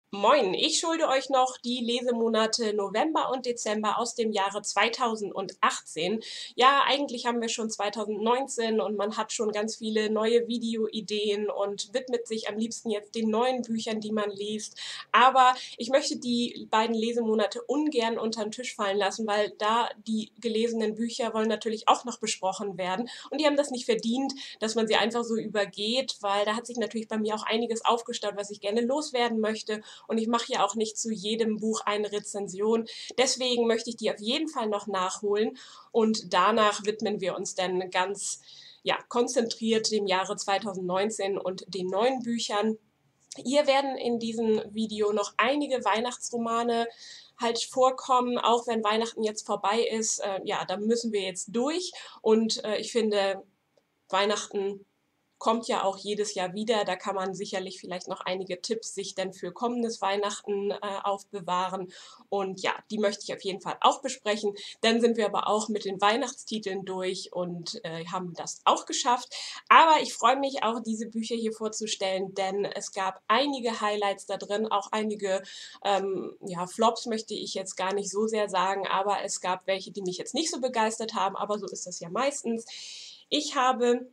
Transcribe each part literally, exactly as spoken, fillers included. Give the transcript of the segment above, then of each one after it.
Moin, ich schulde euch noch die Lesemonate November und Dezember aus dem Jahre zweitausendachtzehn. Ja, eigentlich haben wir schon zweitausendneunzehn und man hat schon ganz viele neue Videoideen und widmet sich am liebsten jetzt den neuen Büchern, die man liest. Aber ich möchte die beiden Lesemonate ungern unter den Tisch fallen lassen, weil da die gelesenen Bücher wollen natürlich auch noch besprochen werden. Und die haben das nicht verdient, dass man sie einfach so übergeht, weil da hat sich natürlich bei mir auch einiges aufgestaut, was ich gerne loswerden möchte. Und ich mache ja auch nicht zu jedem Buch eine Rezension. Deswegen möchte ich die auf jeden Fall noch nachholen und danach widmen wir uns dann ganz ja, konzentriert dem Jahre zweitausendneunzehn und den neuen Büchern. Hier werden in diesem Video noch einige Weihnachtsromane halt vorkommen, auch wenn Weihnachten jetzt vorbei ist. Äh, ja, da müssen wir jetzt durch und äh, ich finde, Weihnachten kommt ja auch jedes Jahr wieder. Da kann man sicherlich vielleicht noch einige Tipps sich dann für kommendes Weihnachten äh, aufbewahren. Und ja, die möchte ich auf jeden Fall auch besprechen. Dann sind wir aber auch mit den Weihnachtstiteln durch und äh, haben das auch geschafft. Aber ich freue mich auch, diese Bücher hier vorzustellen, denn es gab einige Highlights da drin, auch einige ähm, ja, Flops möchte ich jetzt gar nicht so sehr sagen, aber es gab welche, die mich jetzt nicht so begeistert haben, aber so ist das ja meistens. Ich habe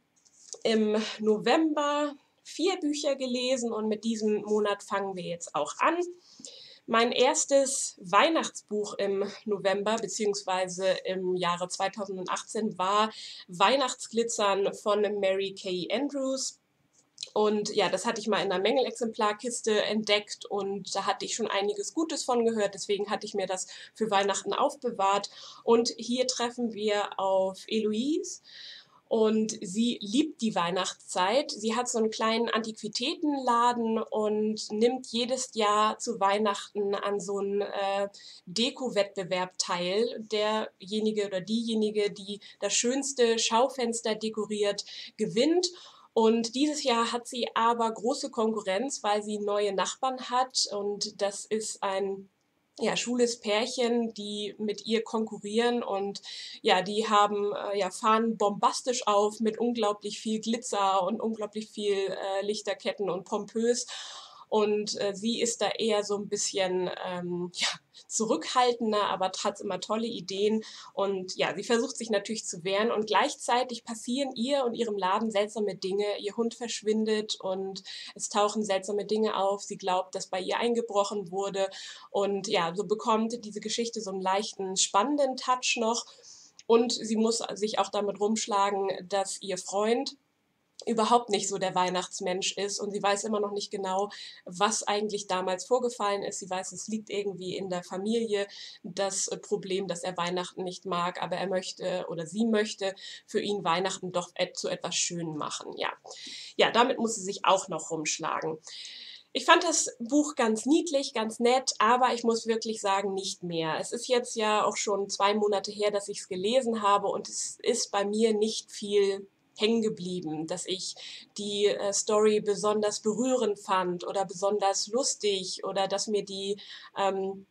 im November vier Bücher gelesen und mit diesem Monat fangen wir jetzt auch an. Mein erstes Weihnachtsbuch im November bzw. im Jahre zweitausendachtzehn war Weihnachtsglitzern von Mary Kay Andrews. Und ja, das hatte ich mal in einer Mängelexemplarkiste entdeckt und da hatte ich schon einiges Gutes von gehört, deswegen hatte ich mir das für Weihnachten aufbewahrt. Und hier treffen wir auf Eloise und sie liebt die Weihnachtszeit. Sie hat so einen kleinen Antiquitätenladen und nimmt jedes Jahr zu Weihnachten an so einem äh, Deko-Wettbewerb teil. Derjenige oder diejenige, die das schönste Schaufenster dekoriert, gewinnt. Und dieses Jahr hat sie aber große Konkurrenz, weil sie neue Nachbarn hat. Und das ist ein ja, schwules Pärchen, die mit ihr konkurrieren und ja, die haben, äh, ja, fahren bombastisch auf mit unglaublich viel Glitzer und unglaublich viel äh, Lichterketten und pompös. Und äh, sie ist da eher so ein bisschen ähm, ja, zurückhaltender, aber hat immer tolle Ideen. Und ja, sie versucht sich natürlich zu wehren. Und gleichzeitig passieren ihr und ihrem Laden seltsame Dinge. Ihr Hund verschwindet und es tauchen seltsame Dinge auf. Sie glaubt, dass bei ihr eingebrochen wurde. Und ja, so bekommt diese Geschichte so einen leichten, spannenden Touch noch. Und sie muss sich auch damit rumschlagen, dass ihr Freund überhaupt nicht so der Weihnachtsmensch ist und sie weiß immer noch nicht genau, was eigentlich damals vorgefallen ist. Sie weiß, es liegt irgendwie in der Familie das äh, Problem, dass er Weihnachten nicht mag, aber er möchte oder sie möchte für ihn Weihnachten doch zu etwas Schönem machen. Ja, ja, damit muss sie sich auch noch rumschlagen. Ich fand das Buch ganz niedlich, ganz nett, aber ich muss wirklich sagen, nicht mehr. Es ist jetzt ja auch schon zwei Monate her, dass ich es gelesen habe und es ist bei mir nicht viel hängen geblieben, dass ich die äh, Story besonders berührend fand oder besonders lustig oder dass mir die ähm,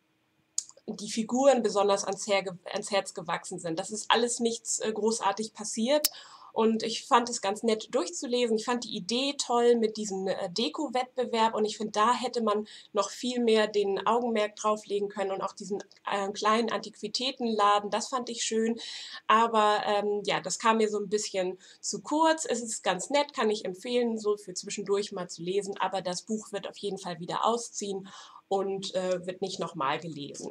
die Figuren besonders ans, Her ans Herz gewachsen sind. Das ist alles nichts äh, großartig passiert und ich fand es ganz nett durchzulesen. Ich fand die Idee toll mit diesem äh, Deko-Wettbewerb und ich finde, da hätte man noch viel mehr den Augenmerk drauflegen können und auch diesen äh, kleinen Antiquitätenladen, das fand ich schön. Aber ähm, ja, das kam mir so ein bisschen zu kurz. Es ist ganz nett, kann ich empfehlen, so für zwischendurch mal zu lesen, aber das Buch wird auf jeden Fall wieder ausziehen und äh, wird nicht nochmal gelesen.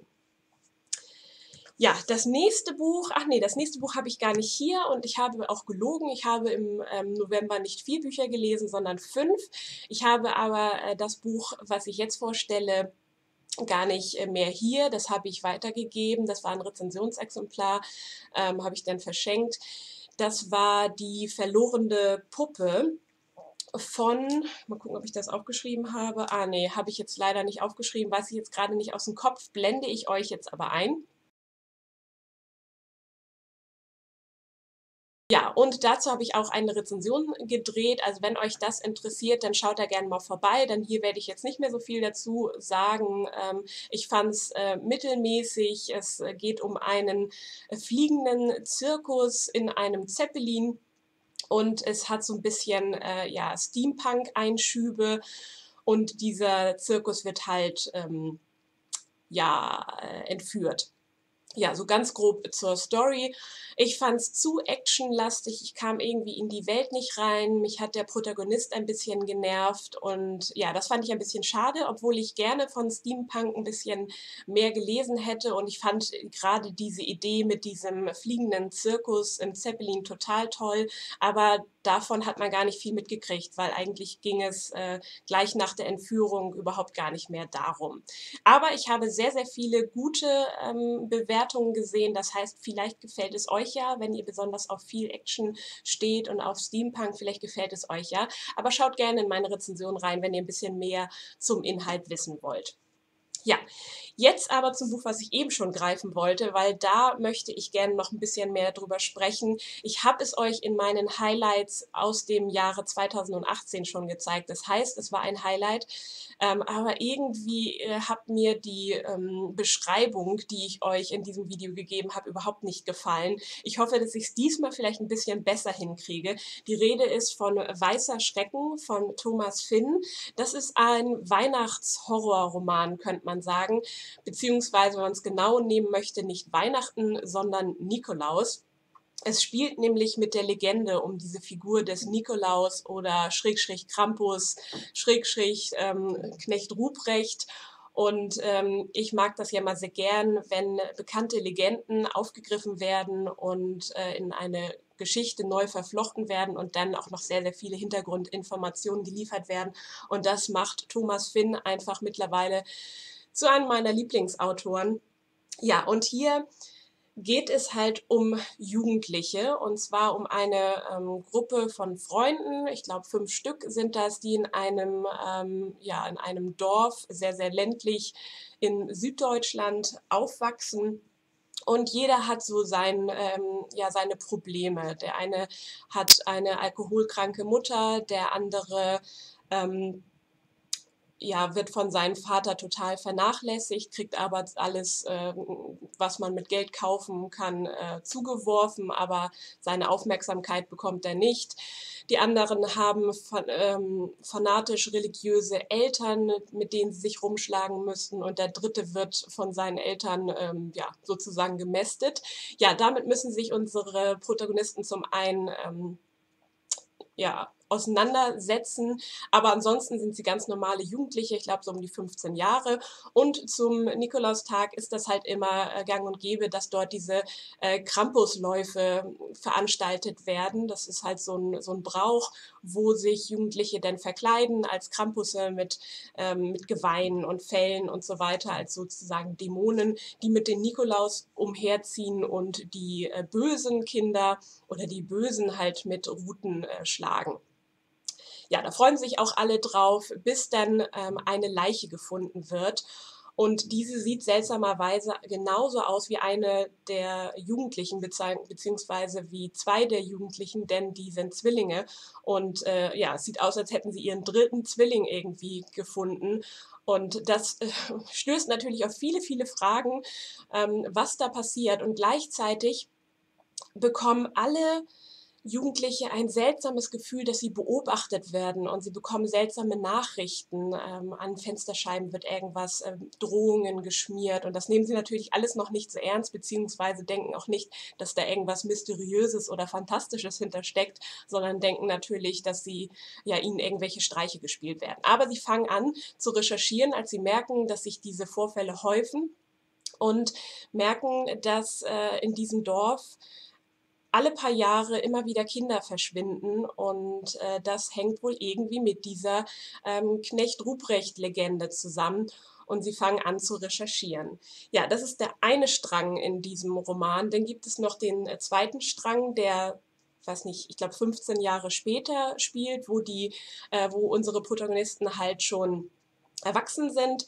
Ja, das nächste Buch, ach nee, das nächste Buch habe ich gar nicht hier und ich habe auch gelogen. Ich habe im ähm, November nicht vier Bücher gelesen, sondern fünf. Ich habe aber äh, das Buch, was ich jetzt vorstelle, gar nicht äh, mehr hier. Das habe ich weitergegeben. Das war ein Rezensionsexemplar, ähm, habe ich dann verschenkt. Das war die verlorene Puppe von, mal gucken, ob ich das aufgeschrieben habe. Ah nee, habe ich jetzt leider nicht aufgeschrieben, weiß ich jetzt gerade nicht aus dem Kopf, blende ich euch jetzt aber ein. Ja, und dazu habe ich auch eine Rezension gedreht. Also wenn euch das interessiert, dann schaut da gerne mal vorbei, denn hier werde ich jetzt nicht mehr so viel dazu sagen. Ähm, ich fand es äh, mittelmäßig. Es äh, geht um einen äh, fliegenden Zirkus in einem Zeppelin und es hat so ein bisschen äh, ja, Steampunk-Einschübe. und dieser Zirkus wird halt ähm, ja, äh, entführt. Ja, so ganz grob zur Story. Ich fand es zu actionlastig, ich kam irgendwie in die Welt nicht rein, mich hat der Protagonist ein bisschen genervt und ja, das fand ich ein bisschen schade, obwohl ich gerne von Steampunk ein bisschen mehr gelesen hätte und ich fand gerade diese Idee mit diesem fliegenden Zirkus im Zeppelin total toll, aber davon hat man gar nicht viel mitgekriegt, weil eigentlich ging es äh, gleich nach der Entführung überhaupt gar nicht mehr darum. Aber ich habe sehr, sehr viele gute ähm, Bewertungen gesehen. Das heißt, vielleicht gefällt es euch ja, wenn ihr besonders auf viel Action steht und auf Steampunk, vielleicht gefällt es euch ja. Aber schaut gerne in meine Rezension rein, wenn ihr ein bisschen mehr zum Inhalt wissen wollt. Ja, jetzt aber zum Buch, was ich eben schon greifen wollte, weil da möchte ich gerne noch ein bisschen mehr drüber sprechen. Ich habe es euch in meinen Highlights aus dem Jahre zweitausendachtzehn schon gezeigt. Das heißt, es war ein Highlight, ähm, aber irgendwie äh, hat mir die ähm, Beschreibung, die ich euch in diesem Video gegeben habe, überhaupt nicht gefallen. Ich hoffe, dass ich es diesmal vielleicht ein bisschen besser hinkriege. Die Rede ist von Weißer Schrecken von Thomas Finn. Das ist ein Weihnachtshorrorroman, könnte man sagen, beziehungsweise, wenn man es genau nehmen möchte, nicht Weihnachten, sondern Nikolaus. Es spielt nämlich mit der Legende um diese Figur des Nikolaus oder Schrägstrich Krampus, Schrägstrich ähm, Knecht Ruprecht. Und ähm, ich mag das ja mal sehr gern, wenn bekannte Legenden aufgegriffen werden und äh, in eine Geschichte neu verflochten werden und dann auch noch sehr, sehr viele Hintergrundinformationen geliefert werden. Und das macht Thomas Finn einfach mittlerweile zu einem meiner Lieblingsautoren. Ja, und hier geht es halt um Jugendliche und zwar um eine ähm, Gruppe von Freunden, ich glaube fünf Stück sind das, die in einem, ähm, ja, in einem Dorf, sehr, sehr ländlich in Süddeutschland aufwachsen. Und jeder hat so sein, ähm, ja, seine Probleme. Der eine hat eine alkoholkranke Mutter, der andere ähm, ja, wird von seinem Vater total vernachlässigt, kriegt aber alles, äh, was man mit Geld kaufen kann, äh, zugeworfen, aber seine Aufmerksamkeit bekommt er nicht. Die anderen haben fan ähm, fanatisch religiöse Eltern, mit denen sie sich rumschlagen müssen und der dritte wird von seinen Eltern ähm, ja, sozusagen gemästet. Ja, damit müssen sich unsere Protagonisten zum einen ähm, ja, auseinandersetzen. Aber ansonsten sind sie ganz normale Jugendliche, ich glaube so um die fünfzehn Jahre. Und zum Nikolaustag ist das halt immer äh, gang und gäbe, dass dort diese äh, Krampusläufe veranstaltet werden. Das ist halt so ein, so ein Brauch, wo sich Jugendliche dann verkleiden als Krampusse mit, ähm, mit Geweihen und Fellen und so weiter, als sozusagen Dämonen, die mit den Nikolaus umherziehen und die äh, bösen Kinder oder die Bösen halt mit Ruten äh, schlagen. Ja, da freuen sich auch alle drauf, bis dann ähm, eine Leiche gefunden wird. Und diese sieht seltsamerweise genauso aus wie eine der Jugendlichen, beziehungsweise wie zwei der Jugendlichen, denn die sind Zwillinge. Und äh, ja, es sieht aus, als hätten sie ihren dritten Zwilling irgendwie gefunden. Und das äh, stößt natürlich auf viele, viele Fragen, ähm, was da passiert. Und gleichzeitig bekommen alle Jugendliche ein seltsames Gefühl, dass sie beobachtet werden und sie bekommen seltsame Nachrichten. Ähm, an Fensterscheiben wird irgendwas, ähm, Drohungen geschmiert und das nehmen sie natürlich alles noch nicht so ernst, beziehungsweise denken auch nicht, dass da irgendwas Mysteriöses oder Fantastisches hintersteckt, sondern denken natürlich, dass sie, ja, ihnen irgendwelche Streiche gespielt werden. Aber sie fangen an zu recherchieren, als sie merken, dass sich diese Vorfälle häufen und merken, dass äh, in diesem Dorf alle paar Jahre immer wieder Kinder verschwinden und äh, das hängt wohl irgendwie mit dieser ähm, Knecht-Ruprecht-Legende zusammen und sie fangen an zu recherchieren. Ja, das ist der eine Strang in diesem Roman. Dann gibt es noch den äh, zweiten Strang, der, weiß nicht, ich glaube fünfzehn Jahre später spielt, wo die, äh, wo unsere Protagonisten halt schon erwachsen sind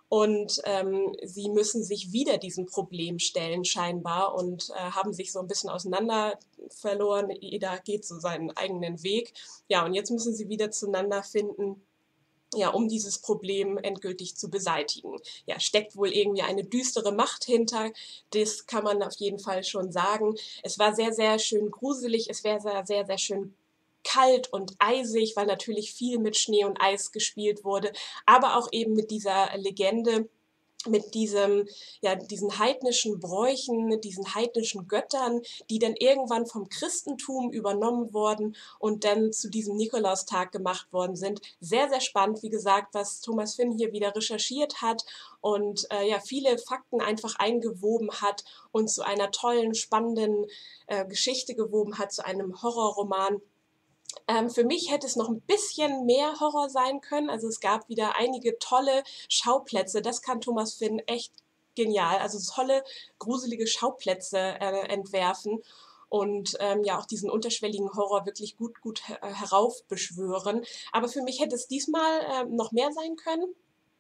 und ähm, sie müssen sich wieder diesem Problem stellen scheinbar und äh, haben sich so ein bisschen auseinander verloren. Jeder geht so seinen eigenen Weg. Ja, und jetzt müssen sie wieder zueinander finden, ja, um dieses Problem endgültig zu beseitigen. Ja, steckt wohl irgendwie eine düstere Macht hinter. Das kann man auf jeden Fall schon sagen. Es war sehr, sehr schön gruselig. Es wäre sehr, sehr, sehr schön kalt und eisig, weil natürlich viel mit Schnee und Eis gespielt wurde, aber auch eben mit dieser Legende, mit diesem, ja, diesen heidnischen Bräuchen, diesen heidnischen Göttern, die dann irgendwann vom Christentum übernommen wurden und dann zu diesem Nikolaustag gemacht worden sind. Sehr, sehr spannend, wie gesagt, was Thomas Finn hier wieder recherchiert hat und äh, ja, viele Fakten einfach eingewoben hat und zu einer tollen, spannenden äh, Geschichte gewoben hat, zu einem Horrorroman. Ähm, für mich hätte es noch ein bisschen mehr Horror sein können. Also es gab wieder einige tolle Schauplätze. Das kann Thomas Finn echt genial. Also tolle, gruselige Schauplätze äh, entwerfen und ähm, ja auch diesen unterschwelligen Horror wirklich gut, gut her heraufbeschwören. Aber für mich hätte es diesmal äh, noch mehr sein können.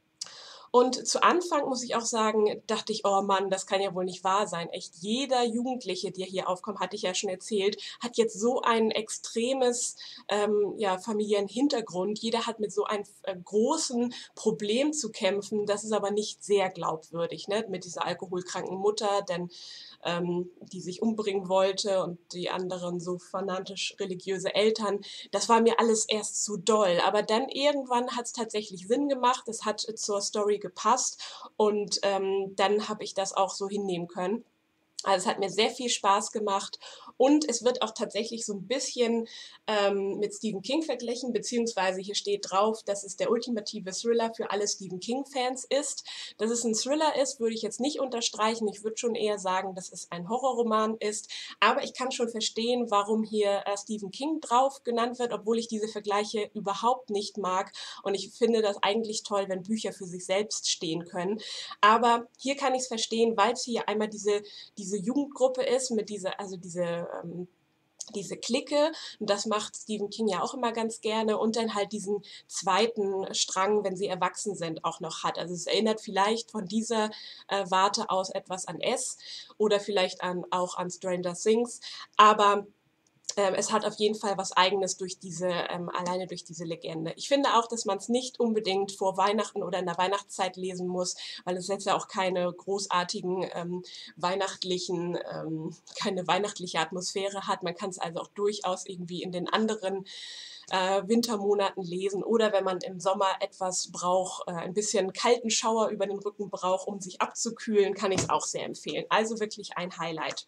Und zu Anfang muss ich auch sagen, dachte ich, oh Mann, das kann ja wohl nicht wahr sein. Echt jeder Jugendliche, der hier aufkommt, hatte ich ja schon erzählt, hat jetzt so ein extremes ähm, ja, familiären Hintergrund. Jeder hat mit so einem äh, großen Problem zu kämpfen. Das ist aber nicht sehr glaubwürdig, ne? Mit dieser alkoholkranken Mutter, denn ähm, die sich umbringen wollte und die anderen so fanatisch religiöse Eltern. Das war mir alles erst zu doll. Aber dann irgendwann hat es tatsächlich Sinn gemacht. Es hat zur Story gepasst und ähm, dann habe ich das auch so hinnehmen können. Also es hat mir sehr viel Spaß gemacht und es wird auch tatsächlich so ein bisschen ähm, mit Stephen King verglichen, beziehungsweise hier steht drauf, dass es der ultimative Thriller für alle Stephen King-Fans ist. Dass es ein Thriller ist, würde ich jetzt nicht unterstreichen. Ich würde schon eher sagen, dass es ein Horrorroman ist. Aber ich kann schon verstehen, warum hier äh, Stephen King drauf genannt wird, obwohl ich diese Vergleiche überhaupt nicht mag. Und ich finde das eigentlich toll, wenn Bücher für sich selbst stehen können. Aber hier kann ich es verstehen, weil es hier einmal diese diese Jugendgruppe ist, mit dieser, also diese, ähm, diese Clique. Und das macht Stephen King ja auch immer ganz gerne. Und dann halt diesen zweiten Strang, wenn sie erwachsen sind, auch noch hat. Also es erinnert vielleicht von dieser äh, Warte aus etwas an S oder vielleicht an, auch an Stranger Things. Aber ähm, es hat auf jeden Fall was Eigenes durch diese, ähm, alleine durch diese Legende. Ich finde auch, dass man es nicht unbedingt vor Weihnachten oder in der Weihnachtszeit lesen muss, weil es jetzt ja auch keine großartigen ähm, weihnachtlichen, ähm, keine weihnachtliche Atmosphäre hat. Man kann es also auch durchaus irgendwie in den anderen äh, Wintermonaten lesen oder wenn man im Sommer etwas braucht, äh, ein bisschen kalten Schauer über den Rücken braucht, um sich abzukühlen, kann ich es auch sehr empfehlen. Also wirklich ein Highlight.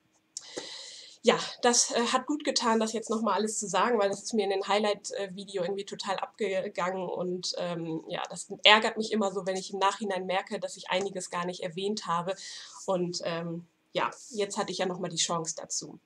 Ja, das äh, hat gut getan, das jetzt nochmal alles zu sagen, weil das ist mir in den Highlight-Video irgendwie total abgegangen und ähm, ja, das ärgert mich immer so, wenn ich im Nachhinein merke, dass ich einiges gar nicht erwähnt habe und ähm, ja, jetzt hatte ich ja nochmal die Chance dazu.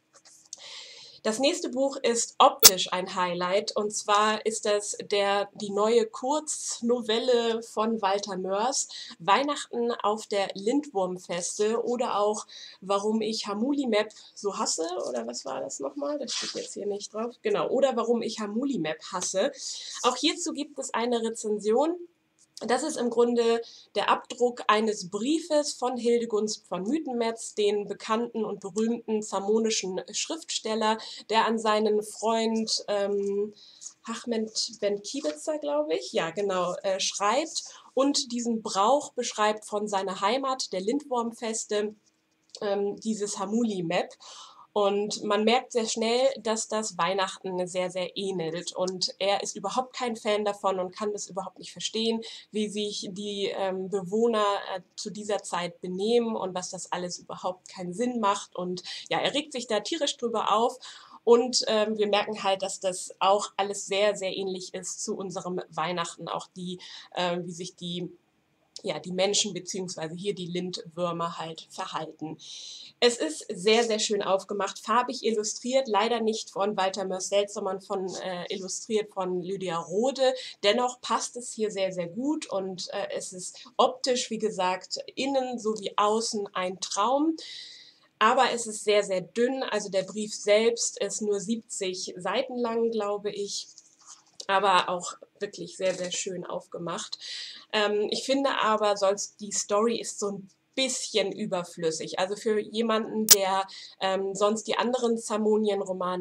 Das nächste Buch ist optisch ein Highlight und zwar ist das der, die neue Kurznovelle von Walter Mörs, Weihnachten auf der Lindwurmfeste oder auch Warum ich Hamulimap so hasse, oder was war das nochmal? Das steht jetzt hier nicht drauf. Genau, oder Warum ich Hamulimap hasse. Auch hierzu gibt es eine Rezension. Das ist im Grunde der Abdruck eines Briefes von Hildegunst von Mythenmetz, den bekannten und berühmten zamonischen Schriftsteller, der an seinen Freund ähm, Ahmed Ben Kibitzer, glaube ich, ja genau, äh, schreibt und diesen Brauch beschreibt von seiner Heimat, der Lindwurmfeste, ähm, dieses Hamuli-Map. Und man merkt sehr schnell, dass das Weihnachten sehr, sehr ähnelt. Und er ist überhaupt kein Fan davon und kann das überhaupt nicht verstehen, wie sich die ähm, Bewohner äh, zu dieser Zeit benehmen und was das alles überhaupt keinen Sinn macht. Und ja, er regt sich da tierisch drüber auf. Und ähm, wir merken halt, dass das auch alles sehr, sehr ähnlich ist zu unserem Weihnachten. Auch die, äh, wie sich die ja, die Menschen beziehungsweise hier die Lindwürmer halt verhalten. Es ist sehr, sehr schön aufgemacht, farbig illustriert, leider nicht von Walter Mörs selbst, sondern von, äh, illustriert von Lydia Rode. Dennoch passt es hier sehr, sehr gut und äh, es ist optisch, wie gesagt, innen sowie außen ein Traum. Aber es ist sehr, sehr dünn, also der Brief selbst ist nur siebzig Seiten lang, glaube ich, aber auch wirklich sehr, sehr schön aufgemacht. Ähm, ich finde aber, sonst die Story ist so ein bisschen überflüssig. Also für jemanden, der ähm, sonst die anderen Zamonien-Romane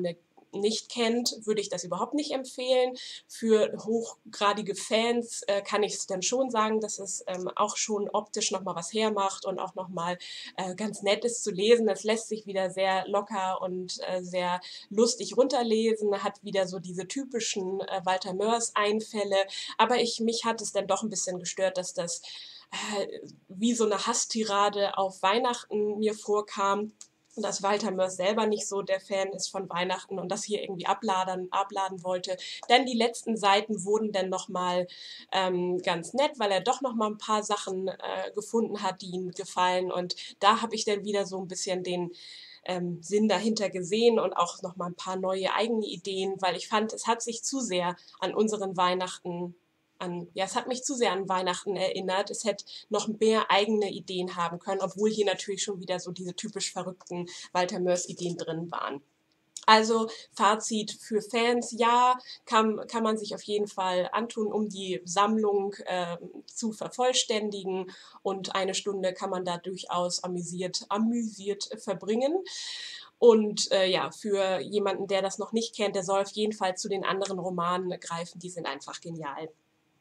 nicht kennt, würde ich das überhaupt nicht empfehlen. Für hochgradige Fans äh, kann ich es dann schon sagen, dass es ähm, auch schon optisch nochmal was hermacht und auch nochmal äh, ganz nett ist zu lesen. Es lässt sich wieder sehr locker und äh, sehr lustig runterlesen, hat wieder so diese typischen äh, Walter Mörs-Einfälle, aber ich, mich hat es dann doch ein bisschen gestört, dass das äh, wie so eine Hasstirade auf Weihnachten mir vorkam, dass Walter Mörs selber nicht so der Fan ist von Weihnachten und das hier irgendwie abladen, abladen wollte. Denn die letzten Seiten wurden dann nochmal ähm, ganz nett, weil er doch nochmal ein paar Sachen äh, gefunden hat, die ihm gefallen. Und da habe ich dann wieder so ein bisschen den ähm, Sinn dahinter gesehen und auch nochmal ein paar neue eigene Ideen, weil ich fand, es hat sich zu sehr an unseren Weihnachten an, ja, es hat mich zu sehr an Weihnachten erinnert. Es hätte noch mehr eigene Ideen haben können, obwohl hier natürlich schon wieder so diese typisch verrückten Walter Mörs-Ideen drin waren. Also Fazit für Fans, ja, kann, kann man sich auf jeden Fall antun, um die Sammlung äh, zu vervollständigen und eine Stunde kann man da durchaus amüsiert, amüsiert verbringen. Und äh, ja, für jemanden, der das noch nicht kennt, der soll auf jeden Fall zu den anderen Romanen greifen, die sind einfach genial.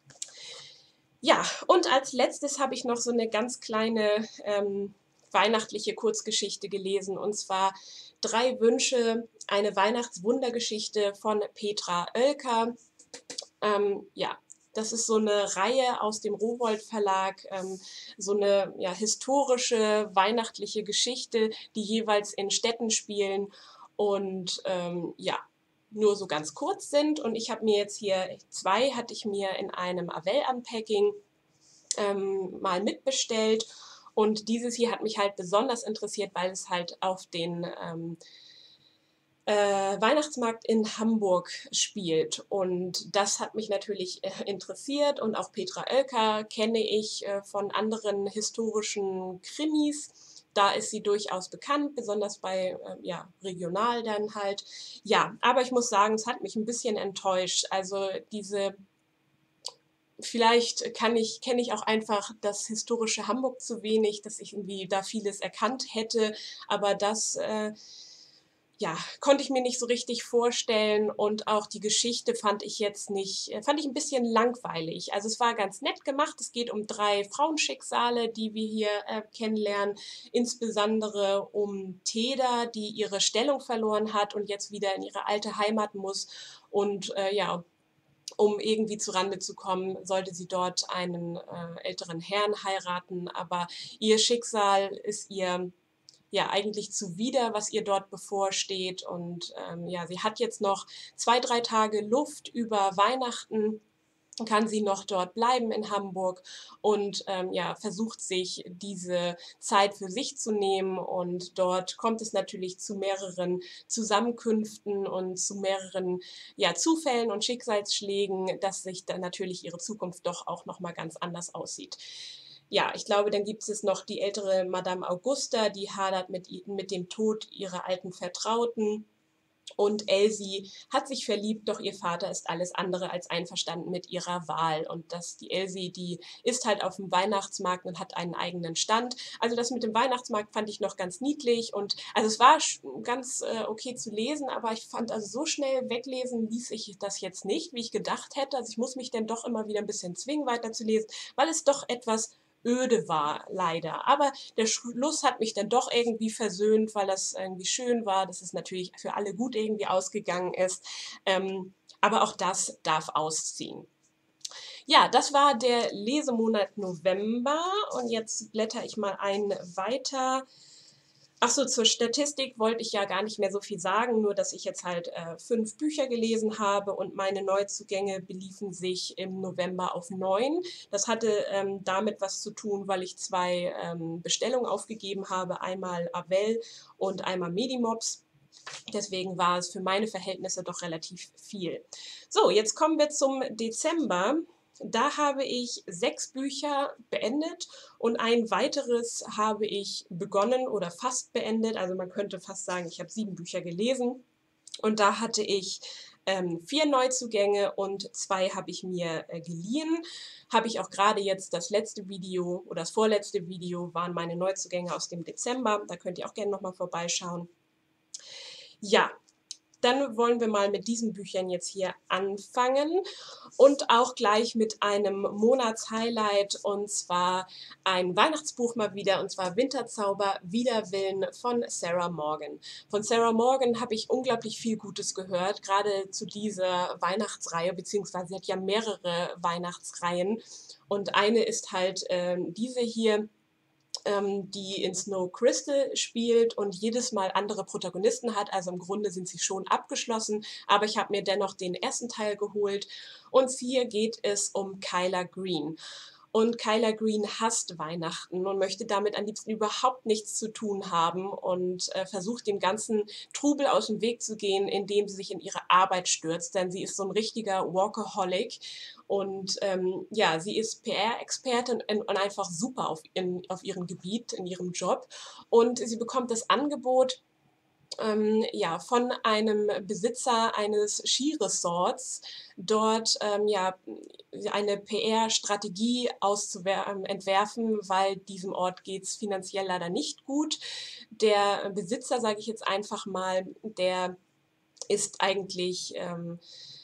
Ja, und als letztes habe ich noch so eine ganz kleine ähm, weihnachtliche Kurzgeschichte gelesen, und zwar Drei Wünsche, eine Weihnachtswundergeschichte von Petra Oelker. Ähm, ja, das ist so eine Reihe aus dem Rowohlt Verlag, ähm, so eine ja, historische weihnachtliche Geschichte, die jeweils in Städten spielen und ähm, ja, nur so ganz kurz sind. Und ich habe mir jetzt hier zwei, hatte ich mir in einem Avell Unpacking ähm, mal mitbestellt. Und dieses hier hat mich halt besonders interessiert, weil es halt auf den ähm, äh, Weihnachtsmarkt in Hamburg spielt. Und das hat mich natürlich äh, interessiert. Und auch Petra Oelker kenne ich äh, von anderen historischen Krimis. Da ist sie durchaus bekannt, besonders bei, äh, ja, regional dann halt. Ja, aber ich muss sagen, es hat mich ein bisschen enttäuscht. Also diese Vielleicht kann ich, kenne ich auch einfach das historische Hamburg zu wenig, dass ich irgendwie da vieles erkannt hätte, aber das äh, ja, konnte ich mir nicht so richtig vorstellen und auch die Geschichte fand ich jetzt nicht, äh, fand ich ein bisschen langweilig. Also es war ganz nett gemacht. Es geht um drei Frauenschicksale, die wir hier äh, kennenlernen, insbesondere um Teda, die ihre Stellung verloren hat und jetzt wieder in ihre alte Heimat muss und äh, ja, um irgendwie zu Rande zu kommen, sollte sie dort einen äh, älteren Herrn heiraten, aber ihr Schicksal ist ihr ja eigentlich zuwider, was ihr dort bevorsteht. Und ähm, ja, sie hat jetzt noch zwei, drei Tage Luft über Weihnachten, kann sie noch dort bleiben in Hamburg und ähm, ja, versucht sich diese Zeit für sich zu nehmen. Und dort kommt es natürlich zu mehreren Zusammenkünften und zu mehreren ja, Zufällen und Schicksalsschlägen, dass sich dann natürlich ihre Zukunft doch auch nochmal ganz anders aussieht. Ja, ich glaube, dann gibt es noch die ältere Madame Augusta, die hadert mit, mit dem Tod ihrer alten Vertrauten. Und Elsie hat sich verliebt, doch ihr Vater ist alles andere als einverstanden mit ihrer Wahl. Und das, die Elsie, die ist halt auf dem Weihnachtsmarkt und hat einen eigenen Stand. Also das mit dem Weihnachtsmarkt fand ich noch ganz niedlich. Und also es war ganz äh, okay zu lesen, aber ich fand, also so schnell weglesen ließ ich das jetzt nicht, wie ich gedacht hätte. Also ich muss mich dann doch immer wieder ein bisschen zwingen, weiterzulesen, weil es doch etwas öde war, leider. Aber der Schluss hat mich dann doch irgendwie versöhnt, weil das irgendwie schön war, dass es natürlich für alle gut irgendwie ausgegangen ist. Ähm, aber auch das darf ausziehen. Ja, das war der Lesemonat November und jetzt blätter ich mal ein weiter. Ach so, zur Statistik wollte ich ja gar nicht mehr so viel sagen, nur dass ich jetzt halt äh, fünf Bücher gelesen habe und meine Neuzugänge beliefen sich im November auf neun. Das hatte ähm, damit was zu tun, weil ich zwei ähm, Bestellungen aufgegeben habe, einmal Avell und einmal Medimops. Deswegen war es für meine Verhältnisse doch relativ viel. So, jetzt kommen wir zum Dezember. Da habe ich sechs Bücher beendet und ein weiteres habe ich begonnen oder fast beendet. Also man könnte fast sagen, ich habe sieben Bücher gelesen. Und da hatte ich ähm, vier Neuzugänge und zwei habe ich mir äh, geliehen. Habe ich auch gerade jetzt das letzte Video oder das vorletzte Video waren meine Neuzugänge aus dem Dezember. Da könnt ihr auch gerne nochmal vorbeischauen. Ja, Dann wollen wir mal mit diesen Büchern jetzt hier anfangen und auch gleich mit einem Monatshighlight, und zwar ein Weihnachtsbuch mal wieder, und zwar Winterzauber wider Willen von Sarah Morgan. Von Sarah Morgan habe ich unglaublich viel Gutes gehört, gerade zu dieser Weihnachtsreihe, beziehungsweise sie hat ja mehrere Weihnachtsreihen, und eine ist halt ähm, diese hier, ähm, die in Snow Crystal spielt und jedes Mal andere Protagonisten hat. Also im Grunde sind sie schon abgeschlossen, aber ich habe mir dennoch den ersten Teil geholt. Und hier geht es um Kyla Green. Und Kyla Green hasst Weihnachten und möchte damit am liebsten überhaupt nichts zu tun haben und äh, versucht dem ganzen Trubel aus dem Weg zu gehen, indem sie sich in ihre Arbeit stürzt, denn sie ist so ein richtiger Workaholic und ähm, ja, sie ist P R-Expertin und einfach super auf, in, auf ihrem Gebiet, in ihrem Job, und sie bekommt das Angebot, ähm, ja, von einem Besitzer eines Skiresorts dort ähm, ja, eine P R-Strategie auszuentwerfen, weil diesem Ort geht es finanziell leider nicht gut. Der Besitzer, sage ich jetzt einfach mal, der ist eigentlich ähm,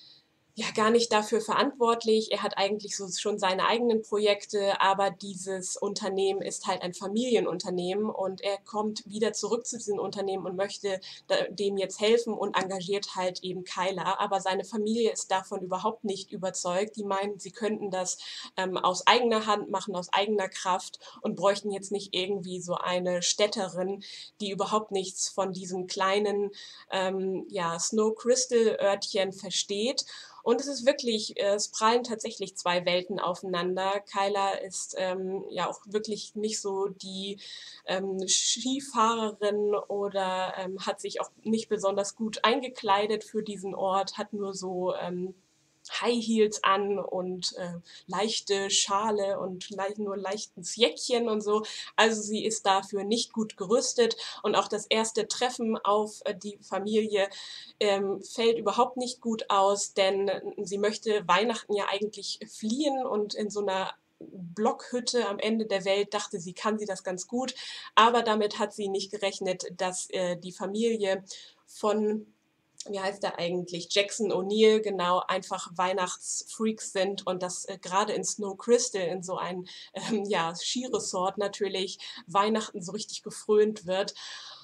ja gar nicht dafür verantwortlich. Er hat eigentlich so schon seine eigenen Projekte, aber dieses Unternehmen ist halt ein Familienunternehmen und er kommt wieder zurück zu diesem Unternehmen und möchte dem jetzt helfen und engagiert halt eben Kyla. Aber seine Familie ist davon überhaupt nicht überzeugt. Die meinen, sie könnten das ähm, aus eigener Hand machen, aus eigener Kraft und bräuchten jetzt nicht irgendwie so eine Städterin, die überhaupt nichts von diesem kleinen ähm, ja, Snow Crystal Örtchen versteht. Und es ist wirklich, äh, es prallen tatsächlich zwei Welten aufeinander. Kyla ist ähm, ja auch wirklich nicht so die ähm, Skifahrerin oder ähm, hat sich auch nicht besonders gut eingekleidet für diesen Ort, hat nur so ähm, High Heels an und äh, leichte Schale und leicht, nur leichtes Jäckchen und so. Also sie ist dafür nicht gut gerüstet, und auch das erste Treffen auf äh, die Familie ähm, fällt überhaupt nicht gut aus, denn sie möchte Weihnachten ja eigentlich fliehen, und in so einer Blockhütte am Ende der Welt dachte sie, kann sie das ganz gut, aber damit hat sie nicht gerechnet, dass äh, die Familie von, wie heißt der eigentlich, Jackson O'Neill, genau, einfach Weihnachtsfreaks sind, und dass äh, gerade in Snow Crystal, in so ein ähm, ja, Skiresort natürlich Weihnachten so richtig gefrönt wird.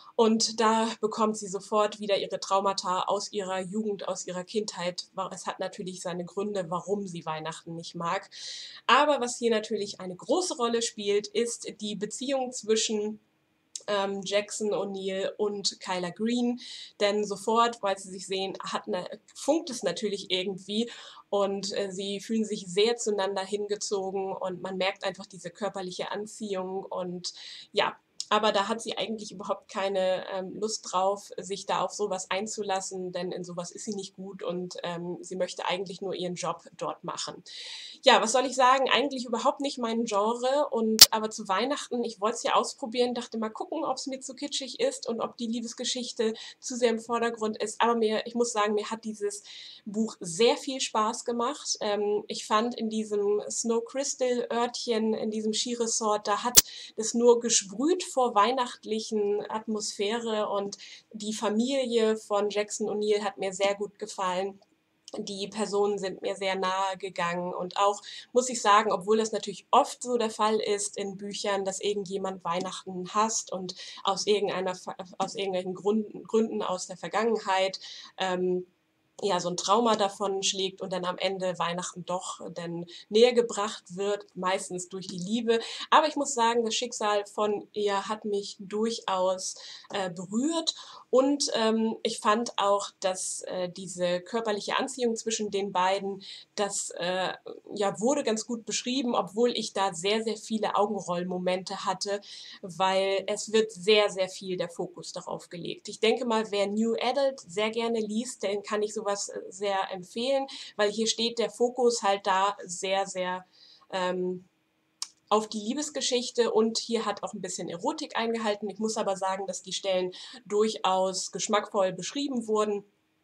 Und da bekommt sie sofort wieder ihre Traumata aus ihrer Jugend, aus ihrer Kindheit. Es hat natürlich seine Gründe, warum sie Weihnachten nicht mag. Aber was hier natürlich eine große Rolle spielt, ist die Beziehung zwischen ähm, Jackson O'Neill und Kyla Green, denn sofort, weil sie sich sehen, hat ne, funkt es natürlich irgendwie, und äh, sie fühlen sich sehr zueinander hingezogen und man merkt einfach diese körperliche Anziehung, und ja, aber da hat sie eigentlich überhaupt keine ähm, Lust drauf, sich da auf sowas einzulassen, denn in sowas ist sie nicht gut, und ähm, sie möchte eigentlich nur ihren Job dort machen. Ja, was soll ich sagen? Eigentlich überhaupt nicht mein Genre, und aber zu Weihnachten, ich wollte es ja ausprobieren, dachte mal gucken, ob es mir zu kitschig ist und ob die Liebesgeschichte zu sehr im Vordergrund ist. Aber mir, ich muss sagen, mir hat dieses Buch sehr viel Spaß gemacht. Ähm, ich fand in diesem Snow Crystal Örtchen, in diesem Skiresort, da hat es nur gesprüht vor weihnachtlichen Atmosphäre, und die Familie von Jackson O'Neill hat mir sehr gut gefallen. Die Personen sind mir sehr nahe gegangen, und auch, muss ich sagen, obwohl das natürlich oft so der Fall ist in Büchern, dass irgendjemand Weihnachten hasst und aus irgendeiner, aus irgendwelchen Gründen, Gründen aus der Vergangenheit ähm, ja, so ein Trauma davon schlägt und dann am Ende Weihnachten doch dann näher gebracht wird, meistens durch die Liebe. Aber ich muss sagen, das Schicksal von ihr hat mich durchaus äh, berührt, und ähm, ich fand auch, dass äh, diese körperliche Anziehung zwischen den beiden, das äh, ja, wurde ganz gut beschrieben, obwohl ich da sehr, sehr viele Augenrollmomente hatte, weil es wird sehr, sehr viel der Fokus darauf gelegt. Ich denke mal, wer New Adult sehr gerne liest, den kann ich sowas äh, sehr empfehlen, weil hier steht der Fokus halt da sehr, sehr ähm, auf die Liebesgeschichte, und hier hat auch ein bisschen Erotik eingehalten. Ich muss aber sagen, dass die Stellen durchaus geschmackvoll beschrieben wurden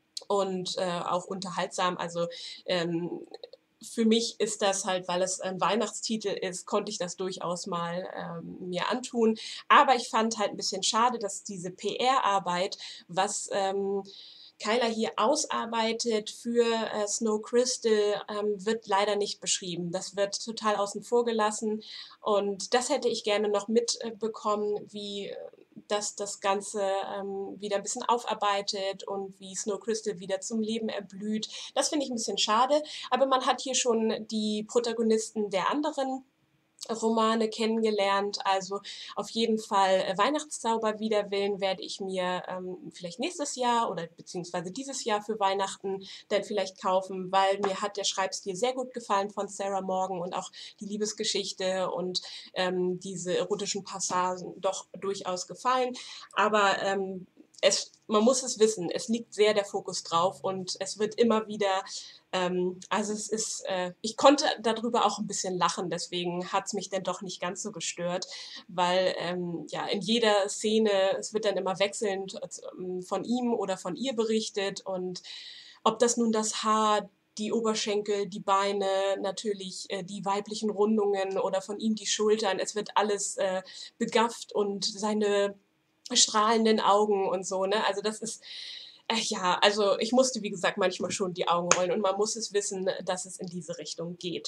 und äh, auch unterhaltsam. Also ähm, für mich ist das halt, weil es ein Weihnachtstitel ist, konnte ich das durchaus mal ähm, mir antun. Aber ich fand halt ein bisschen schade, dass diese P R-Arbeit, was ähm, Kyla hier ausarbeitet für äh, Snow Crystal, ähm, wird leider nicht beschrieben. Das wird total außen vor gelassen und das hätte ich gerne noch mitbekommen, wie äh, dass das Ganze ähm, wieder ein bisschen aufarbeitet und wie Snow Crystal wieder zum Leben erblüht. Das finde ich ein bisschen schade, aber man hat hier schon die Protagonisten der anderen Romane kennengelernt. Also auf jeden Fall äh, Weihnachtszauber wider Willen werde ich mir ähm, vielleicht nächstes Jahr oder beziehungsweise dieses Jahr für Weihnachten dann vielleicht kaufen, weil mir hat der Schreibstil sehr gut gefallen von Sarah Morgan und auch die Liebesgeschichte und ähm, diese erotischen Passagen doch durchaus gefallen. Aber ähm, es, man muss es wissen, es liegt sehr der Fokus drauf und es wird immer wieder ähm, also es ist, äh, ich konnte darüber auch ein bisschen lachen, deswegen hat es mich dann doch nicht ganz so gestört, weil ähm, ja in jeder Szene, es wird dann immer wechselnd ähm, von ihm oder von ihr berichtet und ob das nun das Haar, die Oberschenkel, die Beine, natürlich äh, die weiblichen Rundungen oder von ihm die Schultern, es wird alles äh, begafft und seine strahlenden Augen und so, ne? Also das ist äh, ja, also ich musste, wie gesagt, manchmal schon die Augen rollen und man muss es wissen, dass es in diese Richtung geht.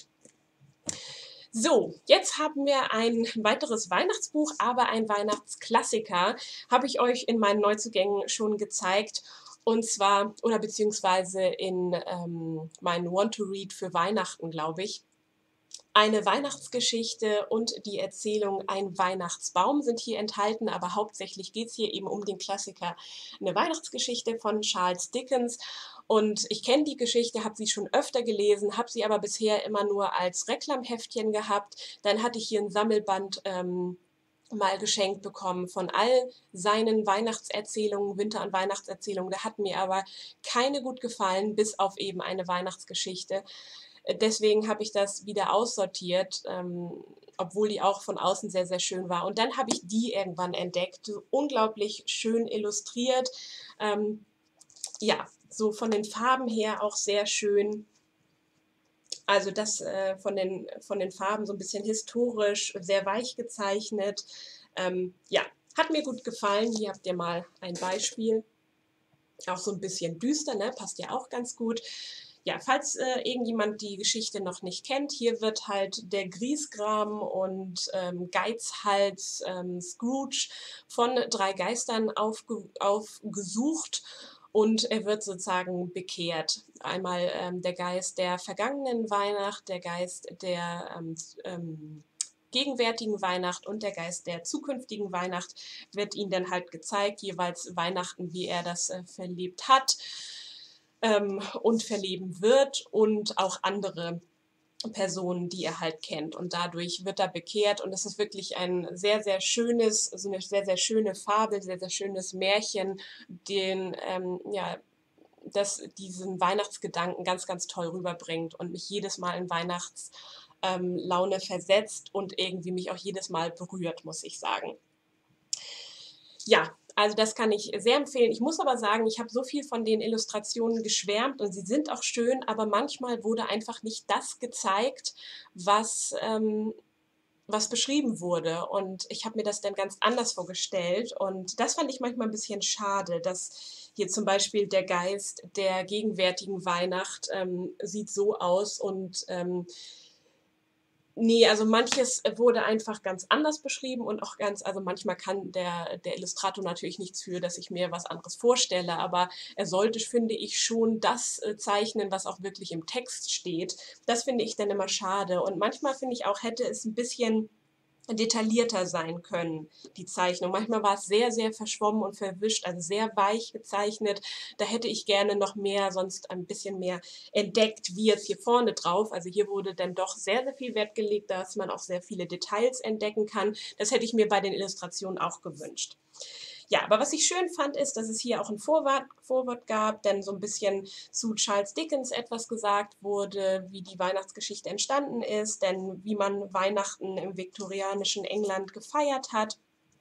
So, jetzt haben wir ein weiteres Weihnachtsbuch, aber ein Weihnachtsklassiker, habe ich euch in meinen Neuzugängen schon gezeigt. Und zwar, oder beziehungsweise in ähm, meinen Want to Read für Weihnachten, glaube ich. Eine Weihnachtsgeschichte und die Erzählung Ein Weihnachtsbaum sind hier enthalten, aber hauptsächlich geht es hier eben um den Klassiker Eine Weihnachtsgeschichte von Charles Dickens. Und ich kenne die Geschichte, habe sie schon öfter gelesen, habe sie aber bisher immer nur als Reklamheftchen gehabt. Dann hatte ich hier ein Sammelband ähm, mal geschenkt bekommen von all seinen Weihnachtserzählungen, Winter- und Weihnachtserzählungen. Da hat mir aber keine gut gefallen, bis auf eben eine Weihnachtsgeschichte. Deswegen habe ich das wieder aussortiert, ähm, obwohl die auch von außen sehr, sehr schön war. Und dann habe ich die irgendwann entdeckt, so unglaublich schön illustriert. Ähm, ja, so von den Farben her auch sehr schön. Also das äh, von, den, von den Farben so ein bisschen historisch, sehr weich gezeichnet. Ähm, ja, hat mir gut gefallen. Hier habt ihr mal ein Beispiel. Auch so ein bisschen düster, ne? Passt ja auch ganz gut. Ja, falls äh, irgendjemand die Geschichte noch nicht kennt, hier wird halt der Griesgram und ähm, Geizhals ähm, Scrooge von drei Geistern aufge aufgesucht und er wird sozusagen bekehrt. Einmal ähm, der Geist der vergangenen Weihnacht, der Geist der ähm, ähm, gegenwärtigen Weihnacht und der Geist der zukünftigen Weihnacht wird ihnen dann halt gezeigt, jeweils Weihnachten, wie er das äh, verlebt hat ähm, und verleben wird und auch andere Personen, die er halt kennt. Und dadurch wird er bekehrt und es ist wirklich ein sehr, sehr schönes, so eine sehr, sehr schöne Fabel, sehr, sehr schönes Märchen, den, ähm, ja, das diesen Weihnachtsgedanken ganz, ganz toll rüberbringt und mich jedes Mal in Weihnachtslaune ähm, versetzt und irgendwie mich auch jedes Mal berührt, muss ich sagen. Ja, also das kann ich sehr empfehlen. Ich muss aber sagen, ich habe so viel von den Illustrationen geschwärmt und sie sind auch schön, aber manchmal wurde einfach nicht das gezeigt, was, ähm, was beschrieben wurde. Und ich habe mir das dann ganz anders vorgestellt. Und das fand ich manchmal ein bisschen schade, dass hier zum Beispiel der Geist der gegenwärtigen Weihnacht ähm, sieht so aus und ähm, nee, also manches wurde einfach ganz anders beschrieben und auch ganz, also manchmal kann der, der Illustrator natürlich nichts für, dass ich mir was anderes vorstelle, aber er sollte, finde ich, schon das äh, zeichnen, was auch wirklich im Text steht. Das finde ich dann immer schade. Und manchmal finde ich auch, hätte es ein bisschen detaillierter sein können, die Zeichnung. Manchmal war es sehr, sehr verschwommen und verwischt, also sehr weich gezeichnet. Da hätte ich gerne noch mehr, sonst ein bisschen mehr entdeckt, wie jetzt hier vorne drauf. Also hier wurde dann doch sehr, sehr viel Wert gelegt, dass man auch sehr viele Details entdecken kann. Das hätte ich mir bei den Illustrationen auch gewünscht. Ja, aber was ich schön fand, ist, dass es hier auch ein Vorwort, Vorwort gab, denn so ein bisschen zu Charles Dickens etwas gesagt wurde, wie die Weihnachtsgeschichte entstanden ist, denn wie man Weihnachten im viktorianischen England gefeiert hat.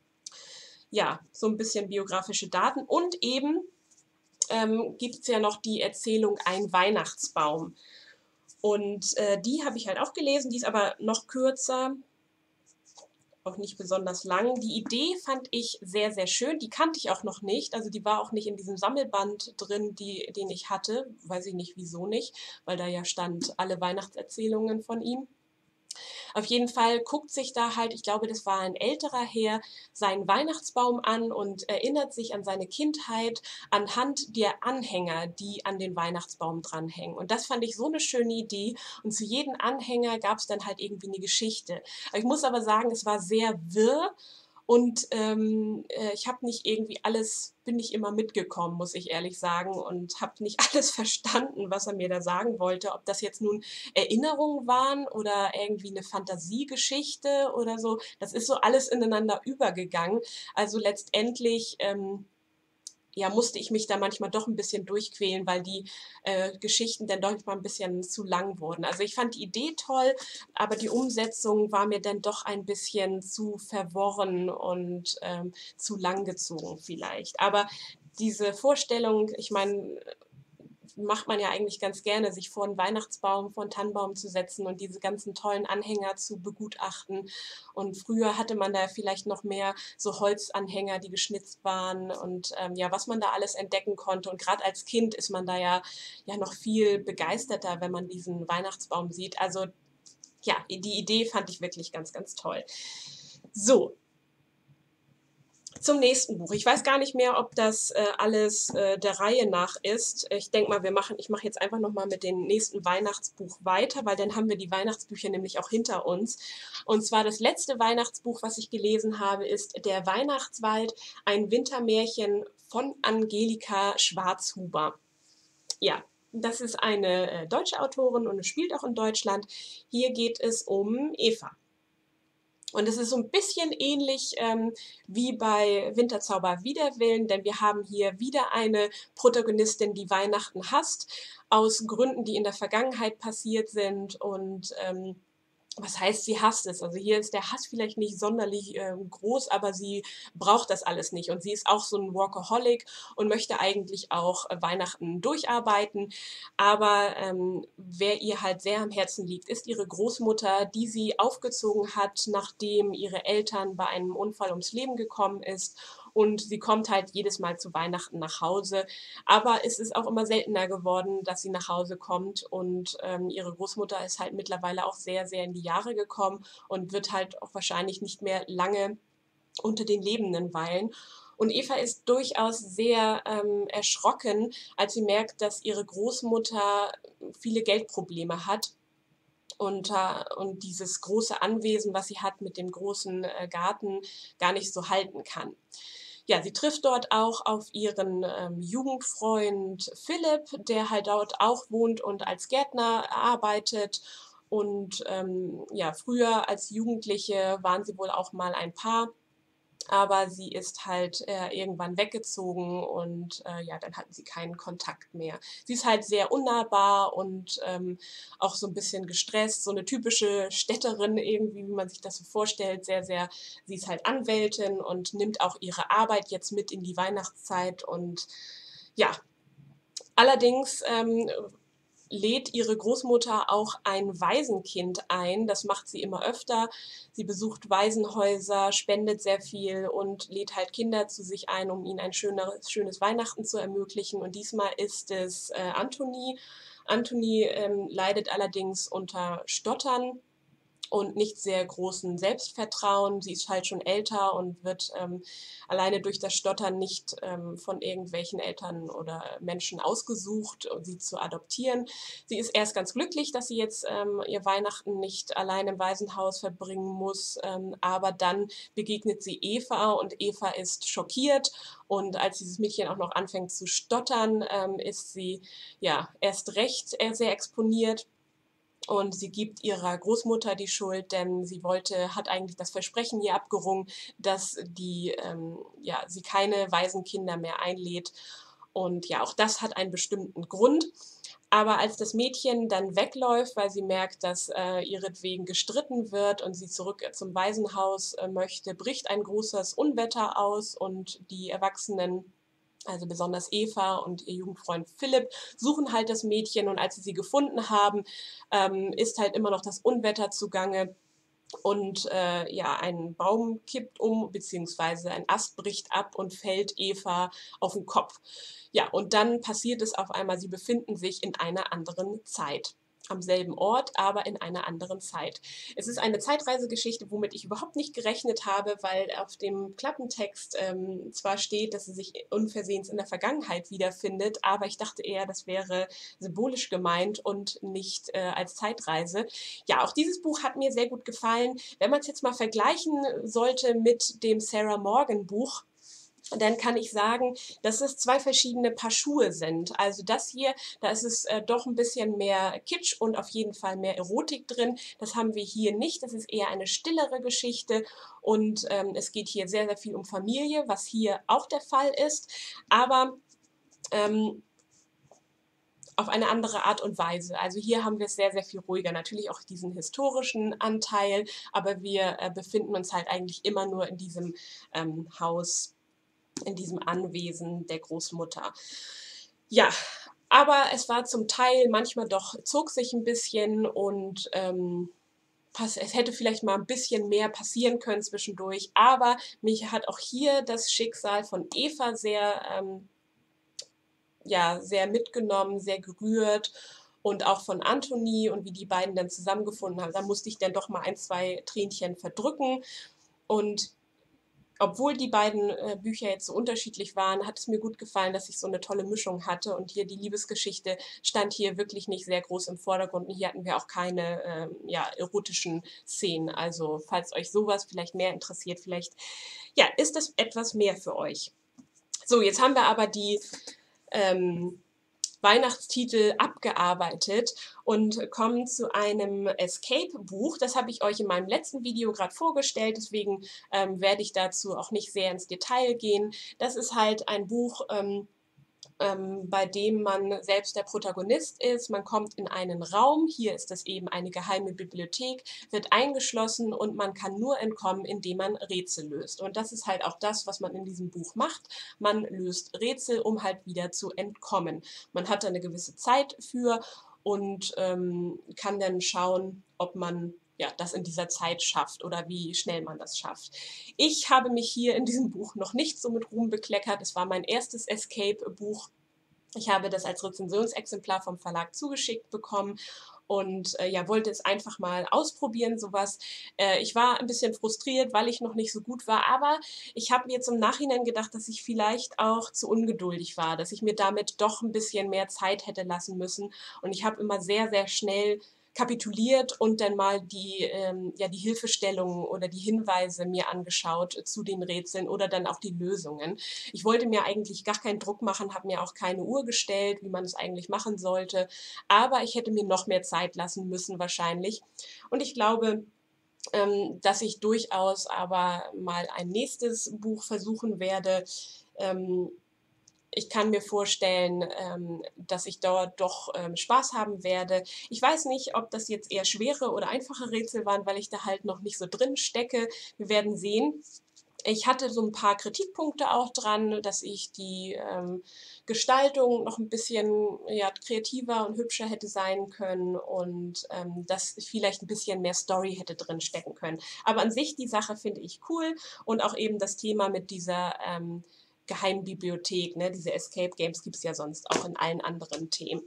Ja, so ein bisschen biografische Daten und eben ähm, gibt es ja noch die Erzählung Ein Weihnachtsbaum. Und äh, die habe ich halt auch gelesen, die ist aber noch kürzer. auch nicht besonders lang. Die Idee fand ich sehr, sehr schön. Die kannte ich auch noch nicht. Also die war auch nicht in diesem Sammelband drin, die, den ich hatte. Weiß ich nicht, wieso nicht, weil da ja stand alle Weihnachtserzählungen von ihm. Auf jeden Fall guckt sich da halt, ich glaube, das war ein älterer Herr, seinen Weihnachtsbaum an und erinnert sich an seine Kindheit anhand der Anhänger, die an den Weihnachtsbaum dranhängen. Und das fand ich so eine schöne Idee. Und zu jedem Anhänger gab es dann halt irgendwie eine Geschichte. Ich muss aber sagen, es war sehr wirr und ähm, äh, ich habe nicht irgendwie alles, bin nicht immer mitgekommen, muss ich ehrlich sagen, und habe nicht alles verstanden, was er mir da sagen wollte. Ob das jetzt nun Erinnerungen waren oder irgendwie eine Fantasiegeschichte oder so. Das ist so alles ineinander übergegangen. Also letztendlich ähm, ja, musste ich mich da manchmal doch ein bisschen durchquälen, weil die äh, Geschichten dann doch mal ein bisschen zu lang wurden. Also ich fand die Idee toll, aber die Umsetzung war mir dann doch ein bisschen zu verworren und ähm, zu langgezogen vielleicht. Aber diese Vorstellung, ich meine, macht man ja eigentlich ganz gerne, sich vor einen Weihnachtsbaum, vor einen Tannenbaum zu setzen und diese ganzen tollen Anhänger zu begutachten. Und früher hatte man da vielleicht noch mehr so Holzanhänger, die geschnitzt waren und ähm, ja, was man da alles entdecken konnte. Und gerade als Kind ist man da ja, ja noch viel begeisterter, wenn man diesen Weihnachtsbaum sieht. Also ja, die Idee fand ich wirklich ganz, ganz toll. So, zum nächsten Buch. Ich weiß gar nicht mehr, ob das äh, alles äh, der Reihe nach ist. Ich denke mal, wir machen, ich mache jetzt einfach nochmal mit dem nächsten Weihnachtsbuch weiter, weil dann haben wir die Weihnachtsbücher nämlich auch hinter uns. Und zwar das letzte Weihnachtsbuch, was ich gelesen habe, ist Der Weihnachtswald, ein Wintermärchen von Angelika Schwarzhuber. Ja, das ist eine äh, deutsche Autorin und es spielt auch in Deutschland. Hier geht es um Eva. Und es ist so ein bisschen ähnlich ähm, wie bei Winterzauber Widerwillen, denn wir haben hier wieder eine Protagonistin, die Weihnachten hasst, aus Gründen, die in der Vergangenheit passiert sind. Und ähm, was heißt, sie hasst es? Also hier ist der Hass vielleicht nicht sonderlich ähm, groß, aber sie braucht das alles nicht. Und sie ist auch so ein Workaholic und möchte eigentlich auch äh, Weihnachten durcharbeiten. Aber ähm, wer ihr halt sehr am Herzen liegt, ist ihre Großmutter, die sie aufgezogen hat, nachdem ihre Eltern bei einem Unfall ums Leben gekommen ist. Und sie kommt halt jedes Mal zu Weihnachten nach Hause. Aber es ist auch immer seltener geworden, dass sie nach Hause kommt. Und ähm, ihre Großmutter ist halt mittlerweile auch sehr, sehr in die Jahre gekommen und wird halt auch wahrscheinlich nicht mehr lange unter den Lebenden weilen. Und Eva ist durchaus sehr ähm, erschrocken, als sie merkt, dass ihre Großmutter viele Geldprobleme hat und, äh, und dieses große Anwesen, was sie hat mit dem großen äh, Garten, gar nicht so halten kann. Ja, sie trifft dort auch auf ihren ähm, Jugendfreund Philipp, der halt dort auch wohnt und als Gärtner arbeitet. Und ähm, ja, früher als Jugendliche waren sie wohl auch mal ein Paar, aber sie ist halt äh, irgendwann weggezogen und äh, ja, dann hatten sie keinen Kontakt mehr. Sie ist halt sehr unnahbar und ähm, auch so ein bisschen gestresst, so eine typische Städterin irgendwie, wie man sich das so vorstellt, sehr, sehr, sie ist halt Anwältin und nimmt auch ihre Arbeit jetzt mit in die Weihnachtszeit und ja, allerdings ähm, lädt ihre Großmutter auch ein Waisenkind ein. Das macht sie immer öfter. Sie besucht Waisenhäuser, spendet sehr viel und lädt halt Kinder zu sich ein, um ihnen ein schöneres, schönes Weihnachten zu ermöglichen. Und diesmal ist es äh, Anthony. Anthony ähm, leidet allerdings unter Stottern und nicht sehr großen Selbstvertrauen. Sie ist halt schon älter und wird ähm, alleine durch das Stottern nicht ähm, von irgendwelchen Eltern oder Menschen ausgesucht, um sie zu adoptieren. Sie ist erst ganz glücklich, dass sie jetzt ähm, ihr Weihnachten nicht allein im Waisenhaus verbringen muss, ähm, aber dann begegnet sie Eva und Eva ist schockiert und als dieses Mädchen auch noch anfängt zu stottern, ähm, ist sie ja erst recht äh, sehr exponiert. Und sie gibt ihrer Großmutter die Schuld, denn sie wollte, hat eigentlich das Versprechen ihr abgerungen, dass die, ähm, ja, sie keine Waisenkinder mehr einlädt. Und ja, auch das hat einen bestimmten Grund. Aber als das Mädchen dann wegläuft, weil sie merkt, dass äh, ihretwegen gestritten wird und sie zurück zum Waisenhaus äh, möchte, bricht ein großes Unwetter aus und die Erwachsenen, also besonders Eva und ihr Jugendfreund Philipp, suchen halt das Mädchen und als sie sie gefunden haben, ähm, ist halt immer noch das Unwetter zugange und äh, ja, ein Baum kippt um, beziehungsweise ein Ast bricht ab und fällt Eva auf den Kopf. Ja, und dann passiert es auf einmal, sie befinden sich in einer anderen Zeit. Am selben Ort, aber in einer anderen Zeit. Es ist eine Zeitreisegeschichte, womit ich überhaupt nicht gerechnet habe, weil auf dem Klappentext ähm, zwar steht, dass sie sich unversehens in der Vergangenheit wiederfindet, aber ich dachte eher, das wäre symbolisch gemeint und nicht äh, als Zeitreise. Ja, auch dieses Buch hat mir sehr gut gefallen. Wenn man es jetzt mal vergleichen sollte mit dem Sarah Morgan Buch, dann kann ich sagen, dass es zwei verschiedene Paar Schuhe sind. Also das hier, da ist es äh, doch ein bisschen mehr Kitsch und auf jeden Fall mehr Erotik drin. Das haben wir hier nicht. Das ist eher eine stillere Geschichte und ähm, es geht hier sehr, sehr viel um Familie, was hier auch der Fall ist. Aber ähm, auf eine andere Art und Weise. Also hier haben wir es sehr, sehr viel ruhiger. Natürlich auch diesen historischen Anteil, aber wir äh, befinden uns halt eigentlich immer nur in diesem ähm, Haus, in diesem Anwesen der Großmutter. Ja, aber es war zum Teil manchmal doch, zog sich ein bisschen und ähm, es hätte vielleicht mal ein bisschen mehr passieren können zwischendurch, aber mich hat auch hier das Schicksal von Eva sehr ähm, ja, sehr mitgenommen, sehr gerührt und auch von Anthony und wie die beiden dann zusammengefunden haben. Da musste ich dann doch mal ein, zwei Tränchen verdrücken und obwohl die beiden äh, Bücher jetzt so unterschiedlich waren, hat es mir gut gefallen, dass ich so eine tolle Mischung hatte und hier die Liebesgeschichte stand hier wirklich nicht sehr groß im Vordergrund und hier hatten wir auch keine äh, ja, erotischen Szenen. Also falls euch sowas vielleicht mehr interessiert, vielleicht ja, ist das etwas mehr für euch. So, jetzt haben wir aber die ähm, Weihnachtstitel abgearbeitet und kommen zu einem Escape-Buch. Das habe ich euch in meinem letzten Video gerade vorgestellt, deswegen ähm, werde ich dazu auch nicht sehr ins Detail gehen. Das ist halt ein Buch, ähm, ähm, bei dem man selbst der Protagonist ist. Man kommt in einen Raum, hier ist das eben eine geheime Bibliothek, wird eingeschlossen und man kann nur entkommen, indem man Rätsel löst. Und das ist halt auch das, was man in diesem Buch macht. Man löst Rätsel, um halt wieder zu entkommen. Man hat da eine gewisse Zeit für und ähm, kann dann schauen, ob man ja, das in dieser Zeit schafft oder wie schnell man das schafft. Ich habe mich hier in diesem Buch noch nicht so mit Ruhm bekleckert. Es war mein erstes Escape-Buch. Ich habe das als Rezensionsexemplar vom Verlag zugeschickt bekommen und äh, ja, wollte es einfach mal ausprobieren, sowas. Äh, ich war ein bisschen frustriert, weil ich noch nicht so gut war, aber ich habe mir jetzt im Nachhinein gedacht, dass ich vielleicht auch zu ungeduldig war, dass ich mir damit doch ein bisschen mehr Zeit hätte lassen müssen. Und ich habe immer sehr, sehr schnell kapituliert und dann mal die, ähm, ja, die Hilfestellungen oder die Hinweise mir angeschaut zu den Rätseln oder dann auch die Lösungen. Ich wollte mir eigentlich gar keinen Druck machen, habe mir auch keine Uhr gestellt, wie man es eigentlich machen sollte, aber ich hätte mir noch mehr Zeit lassen müssen wahrscheinlich. Und ich glaube, ähm, dass ich durchaus aber mal ein nächstes Buch versuchen werde. Ähm, ich kann mir vorstellen, ähm, dass ich dort doch ähm, Spaß haben werde. Ich weiß nicht, ob das jetzt eher schwere oder einfache Rätsel waren, weil ich da halt noch nicht so drin stecke. Wir werden sehen. Ich hatte so ein paar Kritikpunkte auch dran, dass ich die ähm, Gestaltung noch ein bisschen ja, kreativer und hübscher hätte sein können und ähm, dass vielleicht ein bisschen mehr Story hätte drin stecken können. Aber an sich die Sache finde ich cool und auch eben das Thema mit dieser ähm, Geheimbibliothek, ne? Diese Escape Games gibt es ja sonst auch in allen anderen Themen.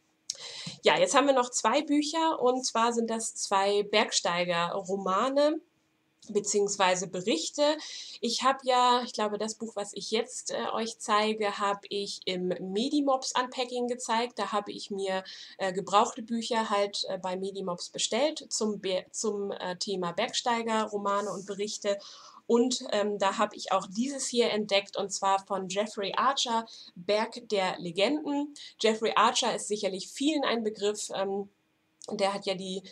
Ja, jetzt haben wir noch zwei Bücher und zwar sind das zwei Bergsteiger-Romane beziehungsweise Berichte. Ich habe ja, ich glaube, das Buch, was ich jetzt äh, euch zeige, habe ich im Medimobs Unpacking gezeigt. Da habe ich mir äh, gebrauchte Bücher halt äh, bei Medimobs bestellt zum, Be zum äh, Thema Bergsteiger, Romane und Berichte. Und ähm, da habe ich auch dieses hier entdeckt, und zwar von Jeffrey Archer, Berg der Legenden. Jeffrey Archer ist sicherlich vielen ein Begriff. Ähm, der hat ja die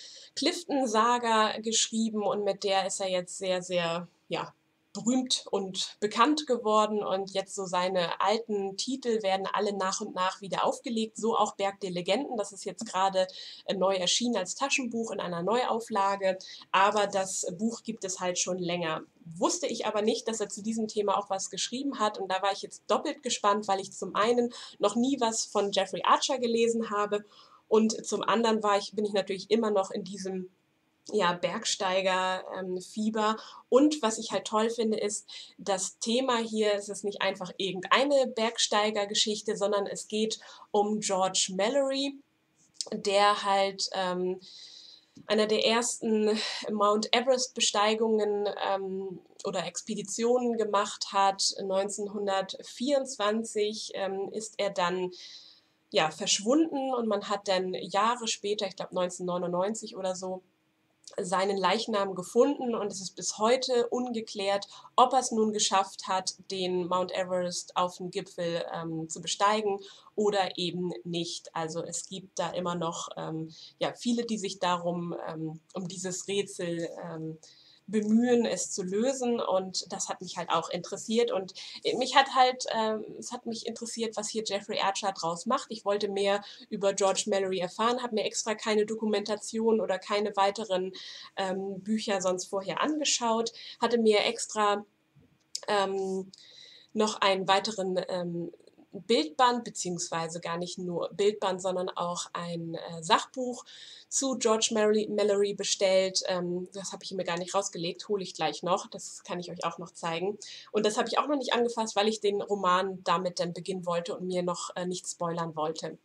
Clifton-Saga geschrieben und mit der ist er jetzt sehr, sehr, ja, berühmt und bekannt geworden und jetzt so seine alten Titel werden alle nach und nach wieder aufgelegt, so auch Berg der Legenden. Das ist jetzt gerade neu erschienen als Taschenbuch in einer Neuauflage, aber das Buch gibt es halt schon länger. Wusste ich aber nicht, dass er zu diesem Thema auch was geschrieben hat und da war ich jetzt doppelt gespannt, weil ich zum einen noch nie was von Jeffrey Archer gelesen habe und zum anderen war ich, bin ich natürlich immer noch in diesem ja, Bergsteiger-Fieber. Und was ich halt toll finde, ist, das Thema hier, es ist nicht einfach irgendeine Bergsteigergeschichte, sondern es geht um George Mallory, der halt ähm, einer der ersten Mount Everest-Besteigungen ähm, oder Expeditionen gemacht hat. neunzehnhundertvierundzwanzig ähm, ist er dann ja, verschwunden und man hat dann Jahre später, ich glaube neunzehnhundertneunundneunzig oder so, seinen Leichnam gefunden und es ist bis heute ungeklärt, ob er es nun geschafft hat, den Mount Everest auf dem Gipfel ähm, zu besteigen oder eben nicht. Also es gibt da immer noch ähm, ja, viele, die sich darum ähm, um dieses Rätsel ähm, bemühen, es zu lösen, und das hat mich halt auch interessiert und mich hat halt, ähm, es hat mich interessiert, was hier Jeffrey Archer draus macht. Ich wollte mehr über George Mallory erfahren, habe mir extra keine Dokumentation oder keine weiteren ähm, Bücher sonst vorher angeschaut, hatte mir extra ähm, noch einen weiteren ähm, Bildband, beziehungsweise gar nicht nur Bildband, sondern auch ein äh, Sachbuch zu George Mallory, Mallory bestellt. Ähm, das habe ich mir gar nicht rausgelegt, hole ich gleich noch. Das kann ich euch auch noch zeigen. Und das habe ich auch noch nicht angefasst, weil ich den Roman damit dann beginnen wollte und mir noch äh, nicht spoilern wollte.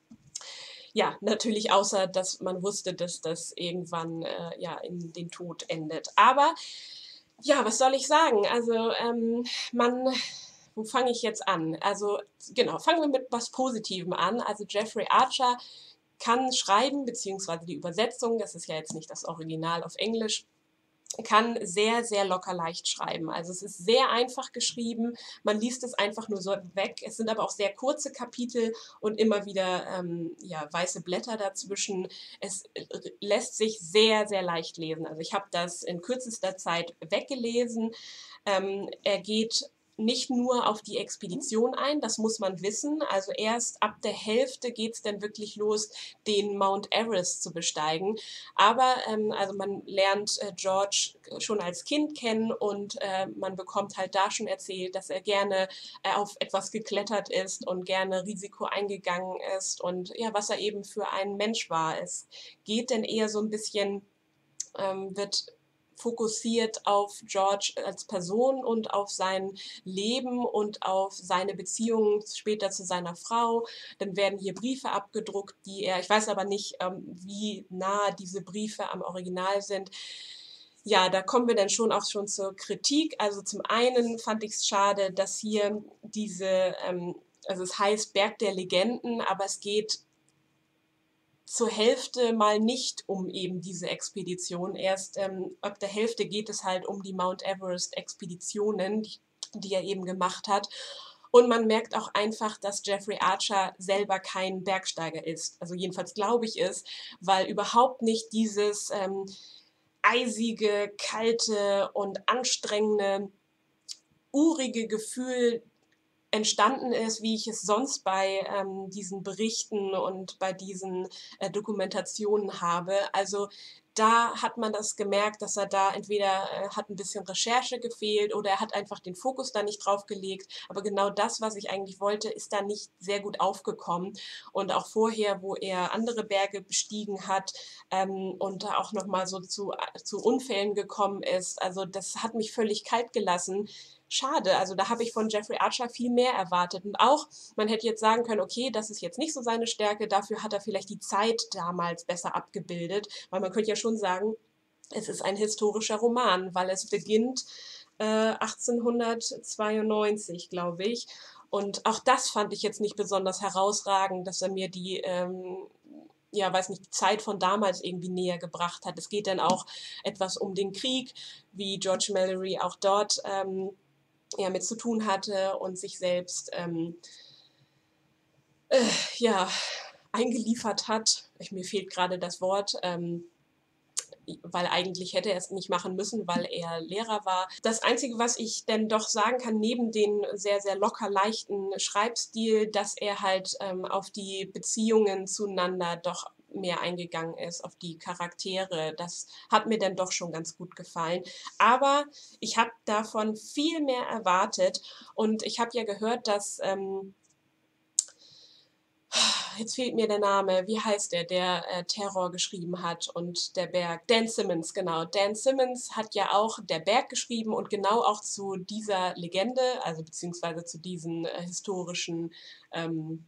Ja, natürlich, außer dass man wusste, dass das irgendwann äh, ja in den Tod endet. Aber ja, was soll ich sagen? Also ähm, man, wo fange ich jetzt an? Also genau, fangen wir mit was Positivem an. Also Jeffrey Archer kann schreiben, beziehungsweise die Übersetzung, das ist ja jetzt nicht das Original auf Englisch, kann sehr, sehr locker leicht schreiben. Also es ist sehr einfach geschrieben, man liest es einfach nur so weg. Es sind aber auch sehr kurze Kapitel und immer wieder ähm, ja, weiße Blätter dazwischen. Es lässt sich sehr, sehr leicht lesen. Also ich habe das in kürzester Zeit weggelesen. Ähm, er geht nicht nur auf die Expedition ein, das muss man wissen. Also erst ab der Hälfte geht es dann wirklich los, den Mount Everest zu besteigen. Aber ähm, also man lernt äh, George schon als Kind kennen und äh, man bekommt halt da schon erzählt, dass er gerne äh, auf etwas geklettert ist und gerne Risiko eingegangen ist und ja, was er eben für ein Mensch war. Es geht dann eher so ein bisschen, ähm, wird fokussiert auf George als Person und auf sein Leben und auf seine Beziehungen später zu seiner Frau. Dann werden hier Briefe abgedruckt, die er, ich weiß aber nicht, ähm, wie nah diese Briefe am Original sind. Ja, da kommen wir dann schon auch schon zur Kritik. Also zum einen fand ich es schade, dass hier diese, ähm, also es heißt Berg der Legenden, aber es geht zur Hälfte mal nicht um eben diese Expedition. Erst ähm, ab der Hälfte geht es halt um die Mount Everest-Expeditionen, die, die er eben gemacht hat. Und man merkt auch einfach, dass Jeffrey Archer selber kein Bergsteiger ist. Also jedenfalls glaube ich es, weil überhaupt nicht dieses ähm, eisige, kalte und anstrengende, urige Gefühl entstanden ist, wie ich es sonst bei ähm, diesen Berichten und bei diesen äh, Dokumentationen habe. Also da hat man das gemerkt, dass er da entweder äh, hat ein bisschen Recherche gefehlt oder er hat einfach den Fokus da nicht drauf gelegt. Aber genau das, was ich eigentlich wollte, ist da nicht sehr gut aufgekommen. Und auch vorher, wo er andere Berge bestiegen hat ähm, und da auch nochmal so zu, zu Unfällen gekommen ist, also das hat mich völlig kalt gelassen. Schade, also da habe ich von Jeffrey Archer viel mehr erwartet. Und auch, man hätte jetzt sagen können, okay, das ist jetzt nicht so seine Stärke, dafür hat er vielleicht die Zeit damals besser abgebildet, weil man könnte ja schon sagen, es ist ein historischer Roman, weil es beginnt äh, achtzehnhundertzweiundneunzig, glaube ich. Und auch das fand ich jetzt nicht besonders herausragend, dass er mir die ähm, ja, weiß nicht, die Zeit von damals irgendwie näher gebracht hat. Es geht dann auch etwas um den Krieg, wie George Mallory auch dort ähm, ja, mit zu tun hatte und sich selbst ähm, äh, ja, eingeliefert hat. Ich, mir fehlt gerade das Wort, ähm, weil eigentlich hätte er es nicht machen müssen, weil er Lehrer war. Das Einzige, was ich denn doch sagen kann, neben den sehr, sehr locker leichten Schreibstil, dass er halt ähm, auf die Beziehungen zueinander doch mehr eingegangen ist, auf die Charaktere. Das hat mir dann doch schon ganz gut gefallen. Aber ich habe davon viel mehr erwartet und ich habe ja gehört, dass ähm, jetzt fehlt mir der Name, wie heißt der, der äh, Terror geschrieben hat und der Berg, Dan Simmons, genau. Dan Simmons hat ja auch Der Berg geschrieben und genau auch zu dieser Legende, also beziehungsweise zu diesen äh, historischen ähm,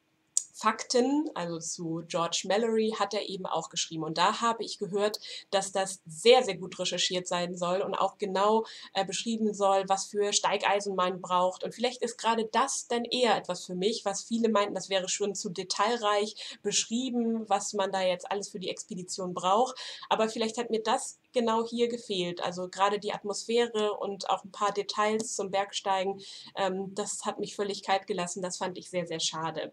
Fakten, also zu George Mallory, hat er eben auch geschrieben. Und da habe ich gehört, dass das sehr, sehr gut recherchiert sein soll und auch genau äh, beschrieben soll, was für Steigeisen man braucht. Und vielleicht ist gerade das dann eher etwas für mich, was viele meinten, das wäre schon zu detailreich beschrieben, was man da jetzt alles für die Expedition braucht. Aber vielleicht hat mir das genau hier gefehlt. Also gerade die Atmosphäre und auch ein paar Details zum Bergsteigen, ähm, das hat mich völlig kalt gelassen. Das fand ich sehr, sehr schade.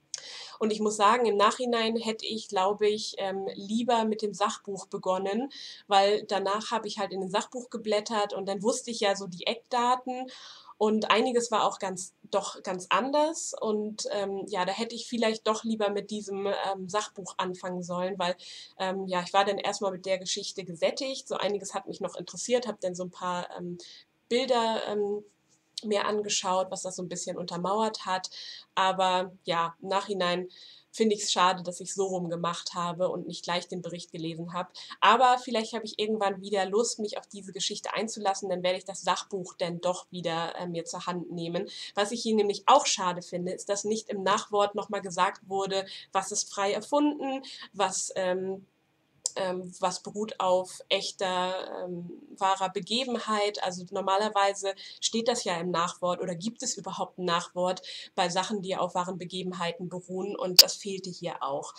Und ich muss sagen, im Nachhinein hätte ich, glaube ich, ähm, lieber mit dem Sachbuch begonnen, weil danach habe ich halt in den Sachbuch geblättert und dann wusste ich ja so die Eckdaten und einiges war auch ganz doch ganz anders und ähm, ja, da hätte ich vielleicht doch lieber mit diesem ähm, Sachbuch anfangen sollen, weil ähm, ja, ich war dann erstmal mit der Geschichte gesättigt, so einiges hat mich noch interessiert, habe dann so ein paar ähm, Bilder ähm, mir angeschaut, was das so ein bisschen untermauert hat. Aber ja, im Nachhinein finde ich es schade, dass ich so rum gemacht habe und nicht gleich den Bericht gelesen habe. Aber vielleicht habe ich irgendwann wieder Lust, mich auf diese Geschichte einzulassen, dann werde ich das Sachbuch dann doch wieder äh, mir zur Hand nehmen. Was ich hier nämlich auch schade finde, ist, dass nicht im Nachwort nochmal gesagt wurde, was ist frei erfunden, was ähm, ähm, was beruht auf echter, ähm, wahrer Begebenheit. Also normalerweise steht das ja im Nachwort oder gibt es überhaupt ein Nachwort bei Sachen, die auf wahren Begebenheiten beruhen und das fehlte hier auch.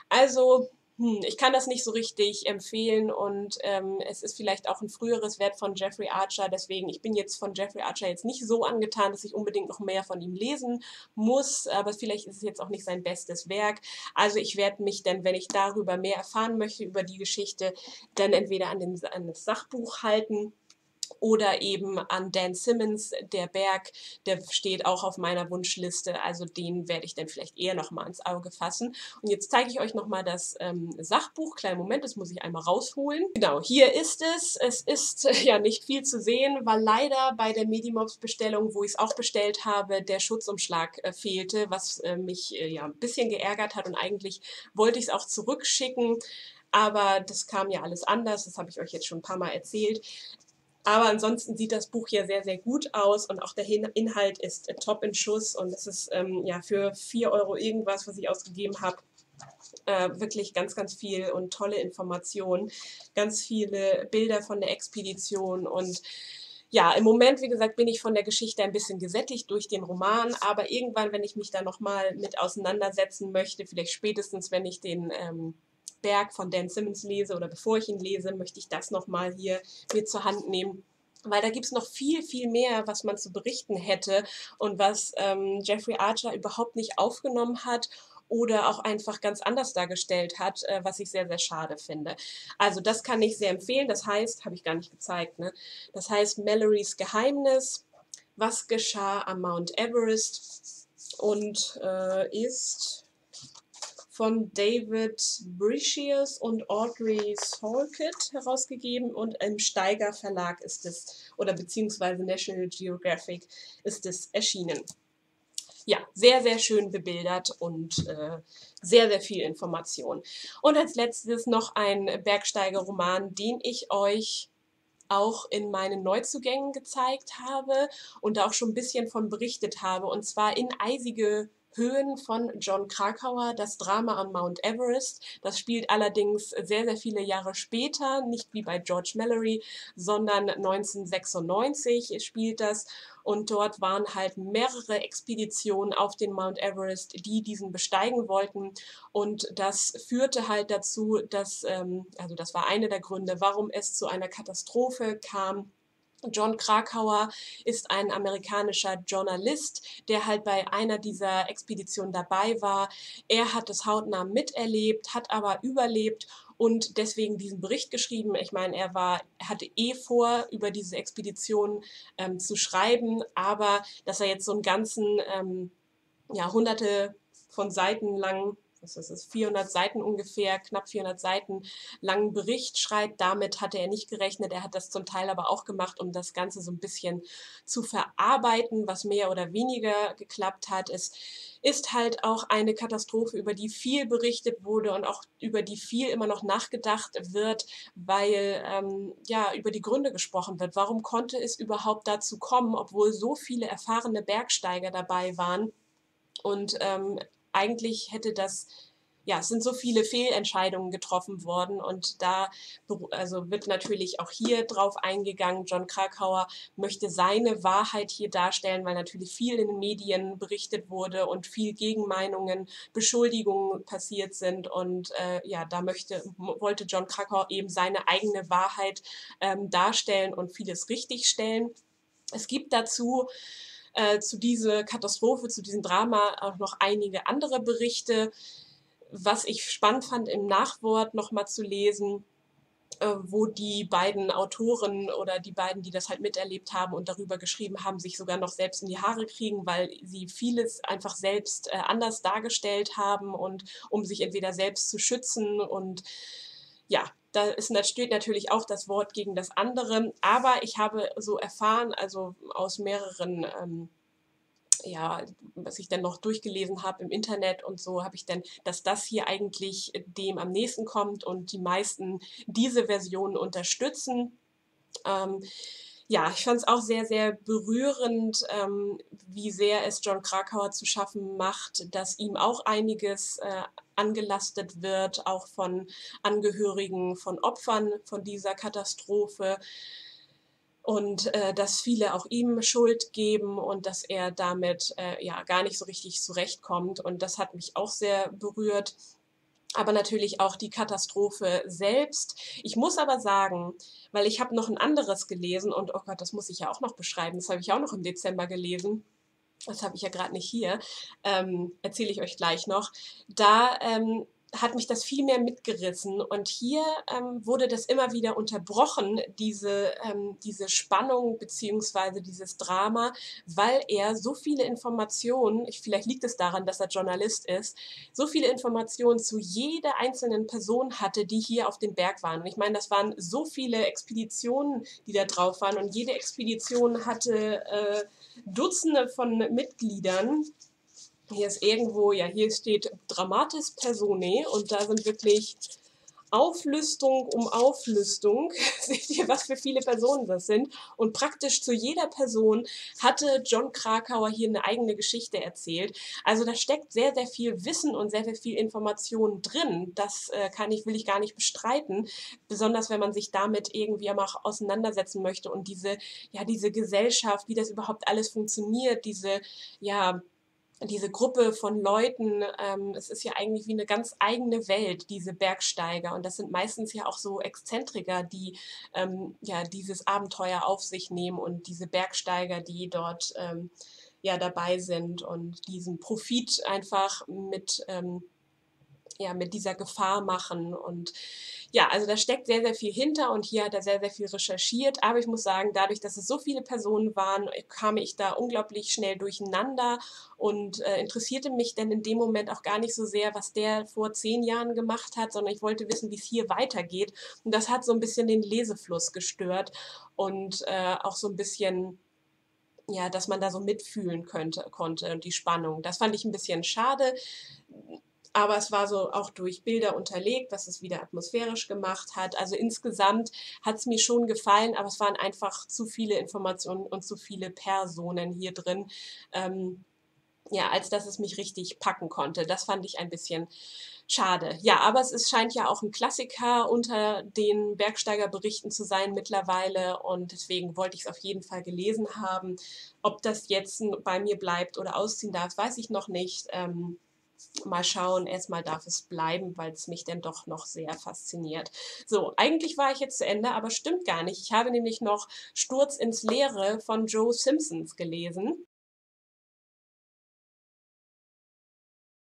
Also, hm, ich kann das nicht so richtig empfehlen und ähm, es ist vielleicht auch ein früheres Werk von Jeffrey Archer, deswegen, ich bin jetzt von Jeffrey Archer jetzt nicht so angetan, dass ich unbedingt noch mehr von ihm lesen muss, aber vielleicht ist es jetzt auch nicht sein bestes Werk. Also ich werde mich dann, wenn ich darüber mehr erfahren möchte, über die Geschichte, dann entweder an, den, an das Sachbuch halten oder eben an Dan Simmons, Der Berg, der steht auch auf meiner Wunschliste, also den werde ich dann vielleicht eher nochmal ins Auge fassen. Und jetzt zeige ich euch nochmal das ähm, Sachbuch, kleinen Moment, das muss ich einmal rausholen. Genau, hier ist es, es ist äh, ja nicht viel zu sehen, weil leider bei der Medimobs-Bestellung, wo ich es auch bestellt habe, der Schutzumschlag äh, fehlte, was äh, mich äh, ja ein bisschen geärgert hat und eigentlich wollte ich es auch zurückschicken, aber das kam ja alles anders, das habe ich euch jetzt schon ein paar Mal erzählt. Aber ansonsten sieht das Buch hier sehr, sehr gut aus und auch der Inhalt ist äh, top in Schuss und es ist ähm, ja für vier Euro irgendwas, was ich ausgegeben habe, äh, wirklich ganz, ganz viel und tolle Informationen, ganz viele Bilder von der Expedition und ja, im Moment, wie gesagt, bin ich von der Geschichte ein bisschen gesättigt durch den Roman, aber irgendwann, wenn ich mich da nochmal mit auseinandersetzen möchte, vielleicht spätestens, wenn ich den ähm, Berg von Dan Simmons lese oder bevor ich ihn lese, möchte ich das nochmal hier mit zur Hand nehmen. Weil da gibt es noch viel, viel mehr, was man zu berichten hätte und was ähm, Jeffrey Archer überhaupt nicht aufgenommen hat oder auch einfach ganz anders dargestellt hat, äh, was ich sehr, sehr schade finde. Also das kann ich sehr empfehlen. Das heißt, habe ich gar nicht gezeigt, ne? Das heißt Mallorys Geheimnis, was geschah am Mount Everest und äh, ist von David Bricious und Audrey Salkett herausgegeben und im Steiger Verlag ist es, oder beziehungsweise National Geographic ist es erschienen. Ja, sehr, sehr schön bebildert und äh, sehr, sehr viel Information. Und als letztes noch ein Bergsteigerroman, den ich euch auch in meinen Neuzugängen gezeigt habe und da auch schon ein bisschen von berichtet habe, und zwar In eisige Höhen von Jon Krakauer, das Drama am Mount Everest. Das spielt allerdings sehr, sehr viele Jahre später, nicht wie bei George Mallory, sondern neunzehnhundertsechsundneunzig spielt das. Und dort waren halt mehrere Expeditionen auf den Mount Everest, die diesen besteigen wollten. Und das führte halt dazu, dass, ähm, also das war einer der Gründe, warum es zu einer Katastrophe kam. Jon Krakauer ist ein amerikanischer Journalist, der halt bei einer dieser Expeditionen dabei war. Er hat es hautnah miterlebt, hat aber überlebt und deswegen diesen Bericht geschrieben. Ich meine, er war, er hatte eh vor, über diese Expedition ähm, zu schreiben, aber dass er jetzt so einen ganzen, ähm, ja, hunderte von Seiten lang was ist es, vierhundert Seiten ungefähr, knapp vierhundert Seiten langen Bericht schreibt. Damit hatte er nicht gerechnet. Er hat das zum Teil aber auch gemacht, um das Ganze so ein bisschen zu verarbeiten, was mehr oder weniger geklappt hat. Es ist halt auch eine Katastrophe, über die viel berichtet wurde und auch über die viel immer noch nachgedacht wird, weil ähm, ja über die Gründe gesprochen wird. Warum konnte es überhaupt dazu kommen, obwohl so viele erfahrene Bergsteiger dabei waren? Und ähm, eigentlich hätte das, ja, es sind so viele Fehlentscheidungen getroffen worden und da also wird natürlich auch hier drauf eingegangen. Jon Krakauer möchte seine Wahrheit hier darstellen, weil natürlich viel in den Medien berichtet wurde und viel Gegenmeinungen, Beschuldigungen passiert sind und äh, ja, da möchte, wollte Jon Krakauer eben seine eigene Wahrheit ähm, darstellen und vieles richtigstellen. Es gibt dazu äh, zu dieser Katastrophe, zu diesem Drama auch noch einige andere Berichte. Was ich spannend fand, im Nachwort nochmal zu lesen, äh, wo die beiden Autoren oder die beiden, die das halt miterlebt haben und darüber geschrieben haben, sich sogar noch selbst in die Haare kriegen, weil sie vieles einfach selbst äh, anders dargestellt haben und um sich entweder selbst zu schützen und ja, da ist, steht natürlich auch das Wort gegen das andere, aber ich habe so erfahren, also aus mehreren ähm, ja, was ich dann noch durchgelesen habe im Internet und so, habe ich dann, dass das hier eigentlich dem am nächsten kommt und die meisten diese Version unterstützen. Ähm, ja, ich fand es auch sehr, sehr berührend, ähm, wie sehr es Jon Krakauer zu schaffen macht, dass ihm auch einiges äh, angelastet wird, auch von Angehörigen von Opfern von dieser Katastrophe und äh, dass viele auch ihm Schuld geben und dass er damit äh, ja gar nicht so richtig zurechtkommt. Und das hat mich auch sehr berührt. Aber natürlich auch die Katastrophe selbst. Ich muss aber sagen, weil ich habe noch ein anderes gelesen und oh Gott, das muss ich ja auch noch beschreiben. Das habe ich auch noch im Dezember gelesen. Das habe ich ja gerade nicht hier. Ähm, erzähle ich euch gleich noch. Da ähm, hat mich das viel mehr mitgerissen und hier ähm, wurde das immer wieder unterbrochen, diese, ähm, diese Spannung beziehungsweise dieses Drama, weil er so viele Informationen, vielleicht liegt es daran, dass er Journalist ist, so viele Informationen zu jeder einzelnen Person hatte, die hier auf dem Berg waren. Und ich meine, das waren so viele Expeditionen, die da drauf waren und jede Expedition hatte äh, Dutzende von Mitgliedern. Hier ist irgendwo, ja, hier steht Dramatis Personae und da sind wirklich Auflistung um Auflistung. Seht ihr, was für viele Personen das sind? Und praktisch zu jeder Person hatte Jon Krakauer hier eine eigene Geschichte erzählt. Also da steckt sehr, sehr viel Wissen und sehr, sehr viel Information drin. Das äh, kann ich, will ich gar nicht bestreiten. Besonders wenn man sich damit irgendwie auch auseinandersetzen möchte und diese, ja, diese Gesellschaft, wie das überhaupt alles funktioniert, diese, ja, diese Gruppe von Leuten, ähm, es ist ja eigentlich wie eine ganz eigene Welt, diese Bergsteiger. Und das sind meistens ja auch so Exzentriker, die ähm, ja dieses Abenteuer auf sich nehmen und diese Bergsteiger, die dort ähm, ja dabei sind und diesen Profit einfach mit ähm, ja, mit dieser Gefahr machen. Und ja, also da steckt sehr, sehr viel hinter und hier hat er sehr, sehr viel recherchiert. Aber ich muss sagen, dadurch, dass es so viele Personen waren, kam ich da unglaublich schnell durcheinander und äh, interessierte mich dann in dem Moment auch gar nicht so sehr, was der vor zehn Jahren gemacht hat, sondern ich wollte wissen, wie es hier weitergeht. Und das hat so ein bisschen den Lesefluss gestört und äh, auch so ein bisschen ja, dass man da so mitfühlen könnte, konnte und die Spannung. Das fand ich ein bisschen schade, aber es war so auch durch Bilder unterlegt, was es wieder atmosphärisch gemacht hat. Also insgesamt hat es mir schon gefallen, aber es waren einfach zu viele Informationen und zu viele Personen hier drin, ähm, ja, als dass es mich richtig packen konnte. Das fand ich ein bisschen schade. Ja, aber es ist, scheint ja auch ein Klassiker unter den Bergsteigerberichten zu sein mittlerweile und deswegen wollte ich es auf jeden Fall gelesen haben. Ob das jetzt bei mir bleibt oder ausziehen darf, weiß ich noch nicht. Ähm, mal schauen, erstmal darf es bleiben, weil es mich dann doch noch sehr fasziniert. So, eigentlich war ich jetzt zu Ende, aber stimmt gar nicht. Ich habe nämlich noch Sturz ins Leere von Joe Simpsons gelesen.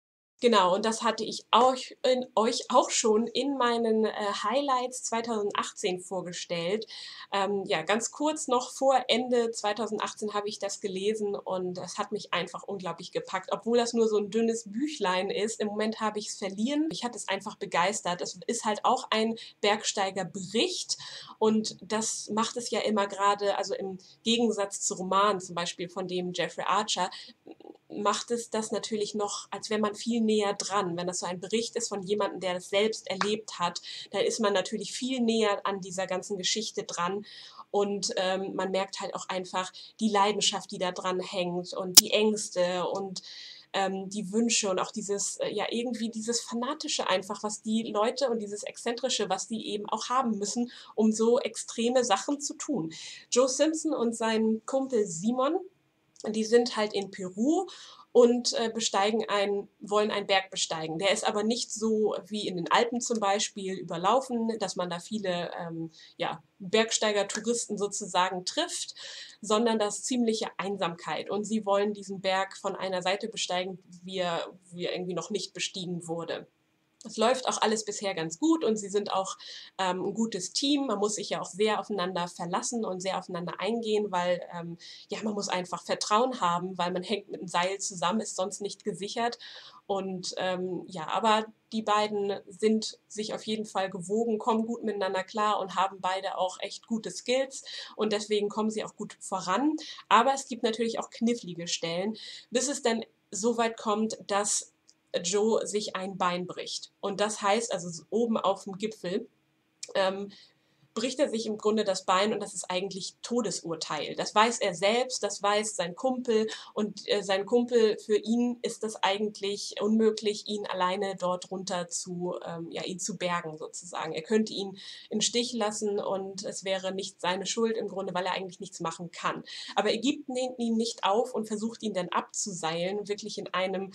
Genau, und das hatte ich auch in, euch auch schon in meinen äh, Highlights zweitausendachtzehn vorgestellt. Ähm, ja, ganz kurz noch vor Ende zweitausendachtzehn habe ich das gelesen und es hat mich einfach unglaublich gepackt, obwohl das nur so ein dünnes Büchlein ist. Im Moment habe ich es verliehen. Ich hatte es einfach begeistert. Es ist halt auch ein Bergsteigerbericht und das macht es ja immer gerade, also im Gegensatz zu Romanen zum Beispiel von dem Jeffrey Archer, macht es das natürlich noch, als wäre man viel näher dran. Wenn das so ein Bericht ist von jemandem, der das selbst erlebt hat, dann ist man natürlich viel näher an dieser ganzen Geschichte dran. Und ähm, man merkt halt auch einfach die Leidenschaft, die da dran hängt und die Ängste und ähm, die Wünsche und auch dieses, äh, ja, irgendwie dieses Fanatische einfach, was die Leute und dieses Exzentrische, was die eben auch haben müssen, um so extreme Sachen zu tun. Joe Simpson und sein Kumpel Simon, die sind halt in Peru und äh, besteigen einen, wollen einen Berg besteigen. Der ist aber nicht so wie in den Alpen zum Beispiel überlaufen, dass man da viele ähm, ja, Bergsteiger-Touristen sozusagen trifft, sondern das ist ziemliche Einsamkeit. Und sie wollen diesen Berg von einer Seite besteigen, wie er, wie er irgendwie noch nicht bestiegen wurde. Es läuft auch alles bisher ganz gut und sie sind auch ähm, ein gutes Team. Man muss sich ja auch sehr aufeinander verlassen und sehr aufeinander eingehen, weil ähm, ja, man muss einfach Vertrauen haben, weil man hängt mit einem Seil zusammen, ist sonst nicht gesichert. Und ähm, ja, aber die beiden sind sich auf jeden Fall gewogen, kommen gut miteinander klar und haben beide auch echt gute Skills und deswegen kommen sie auch gut voran. Aber es gibt natürlich auch knifflige Stellen, bis es dann so weit kommt, dass Joe sich ein Bein bricht. Und das heißt, also oben auf dem Gipfel, ähm, bricht er sich im Grunde das Bein und das ist eigentlich Todesurteil. Das weiß er selbst, das weiß sein Kumpel und äh, sein Kumpel, für ihn ist das eigentlich unmöglich, ihn alleine dort runter zu, ähm, ja, ihn zu bergen sozusagen. Er könnte ihn im Stich lassen und es wäre nicht seine Schuld im Grunde, weil er eigentlich nichts machen kann. Aber er gibt ihn nicht auf und versucht ihn dann abzuseilen, wirklich in einem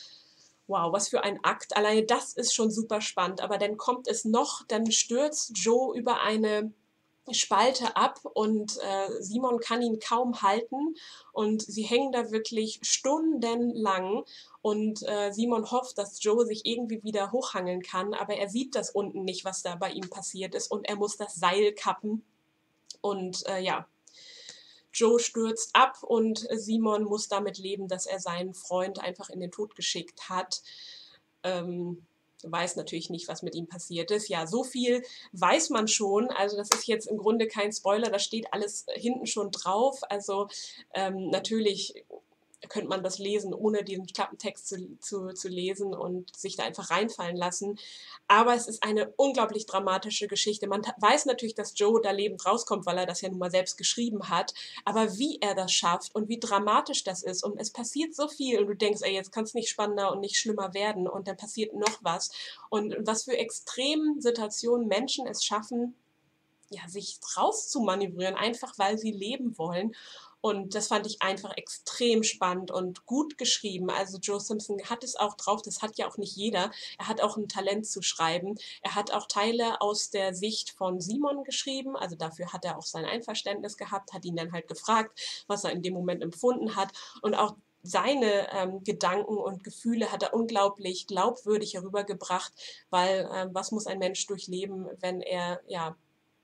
Wow, was für ein Akt. Alleine das ist schon super spannend. Aber dann kommt es noch, dann stürzt Joe über eine Spalte ab und äh, Simon kann ihn kaum halten und sie hängen da wirklich stundenlang und äh, Simon hofft, dass Joe sich irgendwie wieder hochhangeln kann, aber er sieht das unten nicht, was da bei ihm passiert ist und er muss das Seil kappen und äh, ja, Joe stürzt ab und Simon muss damit leben, dass er seinen Freund einfach in den Tod geschickt hat. Ähm, weiß natürlich nicht, was mit ihm passiert ist. Ja, so viel weiß man schon. Also das ist jetzt im Grunde kein Spoiler, da steht alles hinten schon drauf. Also ähm, natürlich könnte man das lesen, ohne diesen Klappentext zu, zu, zu lesen und sich da einfach reinfallen lassen. Aber es ist eine unglaublich dramatische Geschichte. Man weiß natürlich, dass Joe da lebend rauskommt, weil er das ja nun mal selbst geschrieben hat. Aber wie er das schafft und wie dramatisch das ist und es passiert so viel und du denkst, ey, jetzt kann es nicht spannender und nicht schlimmer werden und dann passiert noch was. Und was für extremen Situationen Menschen es schaffen, ja, sich rauszumanövrieren, einfach weil sie leben wollen. Und das fand ich einfach extrem spannend und gut geschrieben. Also Joe Simpson hat es auch drauf, das hat ja auch nicht jeder. Er hat auch ein Talent zu schreiben. Er hat auch Teile aus der Sicht von Simon geschrieben. Also dafür hat er auch sein Einverständnis gehabt, hat ihn dann halt gefragt, was er in dem Moment empfunden hat. Und auch seine ähm, Gedanken und Gefühle hat er unglaublich glaubwürdig herübergebracht, weil ähm, was muss ein Mensch durchleben, wenn er ja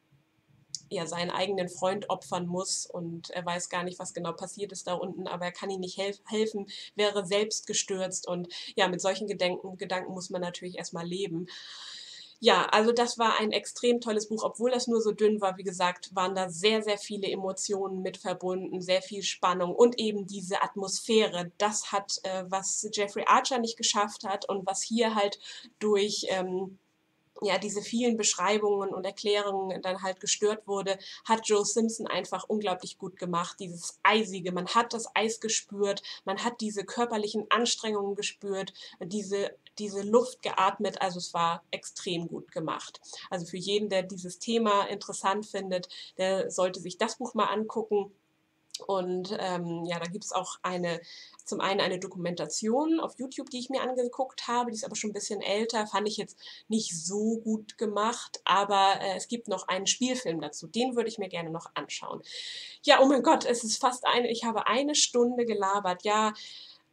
ja, seinen eigenen Freund opfern muss und er weiß gar nicht, was genau passiert ist da unten, aber er kann ihm nicht helf helfen, wäre selbst gestürzt und ja, mit solchen Gedenken, Gedanken muss man natürlich erstmal leben. Ja, also das war ein extrem tolles Buch, obwohl das nur so dünn war, wie gesagt, waren da sehr, sehr viele Emotionen mit verbunden, sehr viel Spannung und eben diese Atmosphäre. Das hat, äh, was Jeffrey Archer nicht geschafft hat und was hier halt durch ähm, ja, diese vielen Beschreibungen und Erklärungen dann halt gestört wurde, hat Joe Simpson einfach unglaublich gut gemacht. Dieses Eisige, man hat das Eis gespürt, man hat diese körperlichen Anstrengungen gespürt, diese, diese Luft geatmet, also es war extrem gut gemacht. Also für jeden, der dieses Thema interessant findet, der sollte sich das Buch mal angucken. Und ähm, ja, da gibt es auch eine, zum einen eine Dokumentation auf YouTube, die ich mir angeguckt habe, die ist aber schon ein bisschen älter, fand ich jetzt nicht so gut gemacht, aber äh, es gibt noch einen Spielfilm dazu, den würde ich mir gerne noch anschauen. Ja, oh mein Gott, es ist fast eine, ich habe eine Stunde gelabert, ja,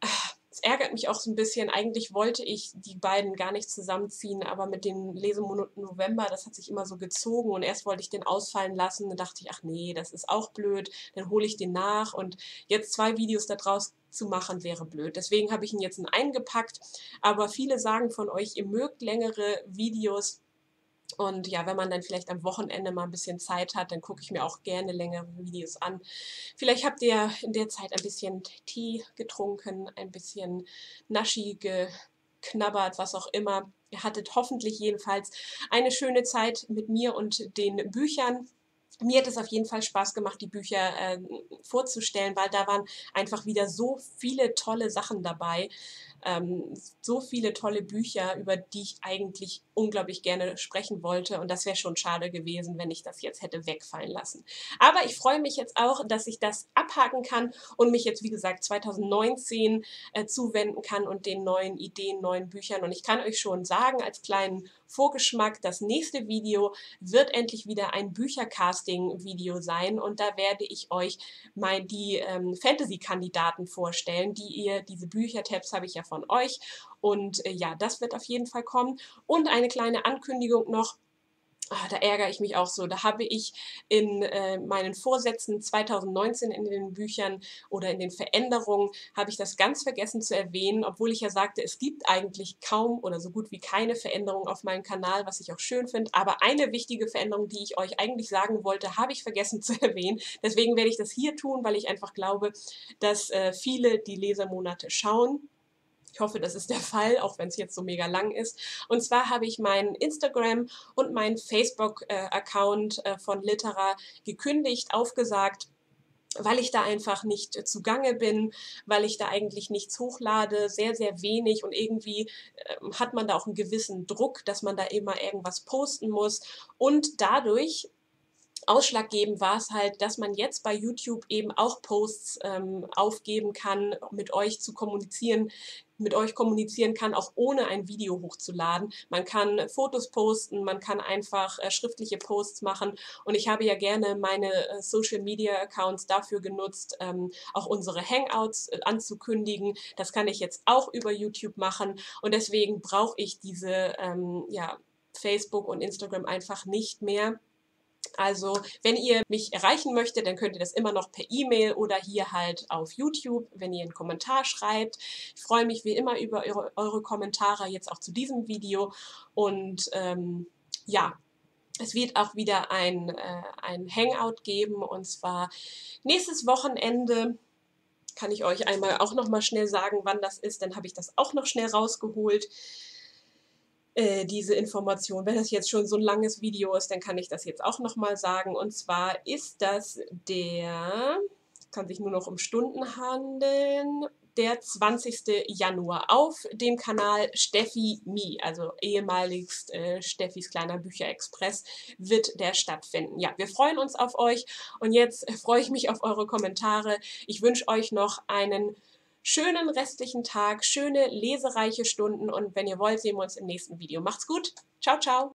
Es ärgert mich auch so ein bisschen. Eigentlich wollte ich die beiden gar nicht zusammenziehen, aber mit dem Lesemonat November, das hat sich immer so gezogen und erst wollte ich den ausfallen lassen. Dann dachte ich: „Ach nee, das ist auch blöd, dann hole ich den nach und jetzt zwei Videos da draus zu machen, wäre blöd.“ Deswegen habe ich ihn jetzt in einen gepackt, aber viele sagen von euch, ihr mögt längere Videos. Und ja, wenn man dann vielleicht am Wochenende mal ein bisschen Zeit hat, dann gucke ich mir auch gerne längere Videos an. Vielleicht habt ihr in der Zeit ein bisschen Tee getrunken, ein bisschen Naschi geknabbert, was auch immer. Ihr hattet hoffentlich jedenfalls eine schöne Zeit mit mir und den Büchern. Mir hat es auf jeden Fall Spaß gemacht, die Bücher äh, vorzustellen, weil da waren einfach wieder so viele tolle Sachen dabei. Ähm, so viele tolle Bücher, über die ich eigentlich unglaublich gerne sprechen wollte. Und das wäre schon schade gewesen, wenn ich das jetzt hätte wegfallen lassen. Aber ich freue mich jetzt auch, dass ich das abhaken kann und mich jetzt, wie gesagt, zwanzig neunzehn äh, zuwenden kann und den neuen Ideen, neuen Büchern. Und ich kann euch schon sagen, als kleinen Vorgeschmack, das nächste Video wird endlich wieder ein Büchercasting-Video sein. Und da werde ich euch mal die ähm, Fantasy-Kandidaten vorstellen, die ihr, diese Büchertabs habe ich ja von euch. Und äh, ja, das wird auf jeden Fall kommen. Und eine kleine Ankündigung noch. Ah, da ärgere ich mich auch so. Da habe ich in äh, meinen Vorsätzen zwanzig neunzehn in den Büchern oder in den Veränderungen, habe ich das ganz vergessen zu erwähnen, obwohl ich ja sagte, es gibt eigentlich kaum oder so gut wie keine Veränderung auf meinem Kanal, was ich auch schön finde. Aber eine wichtige Veränderung, die ich euch eigentlich sagen wollte, habe ich vergessen zu erwähnen. Deswegen werde ich das hier tun, weil ich einfach glaube, dass äh, viele die Lesermonate schauen. Ich hoffe, das ist der Fall, auch wenn es jetzt so mega lang ist. Und zwar habe ich meinen Instagram und meinen Facebook-Account äh, von Litera gekündigt, aufgesagt, weil ich da einfach nicht äh, zugange bin, weil ich da eigentlich nichts hochlade, sehr, sehr wenig und irgendwie äh, hat man da auch einen gewissen Druck, dass man da immer irgendwas posten muss und dadurch ausschlaggebend war es halt, dass man jetzt bei YouTube eben auch Posts ähm, aufgeben kann, mit euch zu kommunizieren, mit euch kommunizieren kann, auch ohne ein Video hochzuladen. Man kann Fotos posten, man kann einfach äh, schriftliche Posts machen und ich habe ja gerne meine äh, Social Media Accounts dafür genutzt, ähm, auch unsere Hangouts äh, anzukündigen. Das kann ich jetzt auch über YouTube machen und deswegen brauche ich diese ähm, ja, Facebook und Instagram einfach nicht mehr. Also, wenn ihr mich erreichen möchtet, dann könnt ihr das immer noch per E-Mail oder hier halt auf YouTube, wenn ihr einen Kommentar schreibt. Ich freue mich wie immer über eure, eure Kommentare, jetzt auch zu diesem Video. Und ähm, ja, es wird auch wieder ein, äh, ein Hangout geben und zwar nächstes Wochenende. Kann ich euch einmal auch noch mal schnell sagen, wann das ist, dann habe ich das auch noch schnell rausgeholt. Äh, diese Information. Wenn das jetzt schon so ein langes Video ist, dann kann ich das jetzt auch noch mal sagen. Und zwar ist das der, kann sich nur noch um Stunden handeln, der zwanzigste Januar auf dem Kanal Steffi Me, also ehemaligst äh, Steffis kleiner Bücherexpress, wird der stattfinden. Ja, wir freuen uns auf euch und jetzt freue ich mich auf eure Kommentare. Ich wünsche euch noch einen schönen restlichen Tag, schöne lesereiche Stunden und wenn ihr wollt, sehen wir uns im nächsten Video. Macht's gut. Ciao, ciao.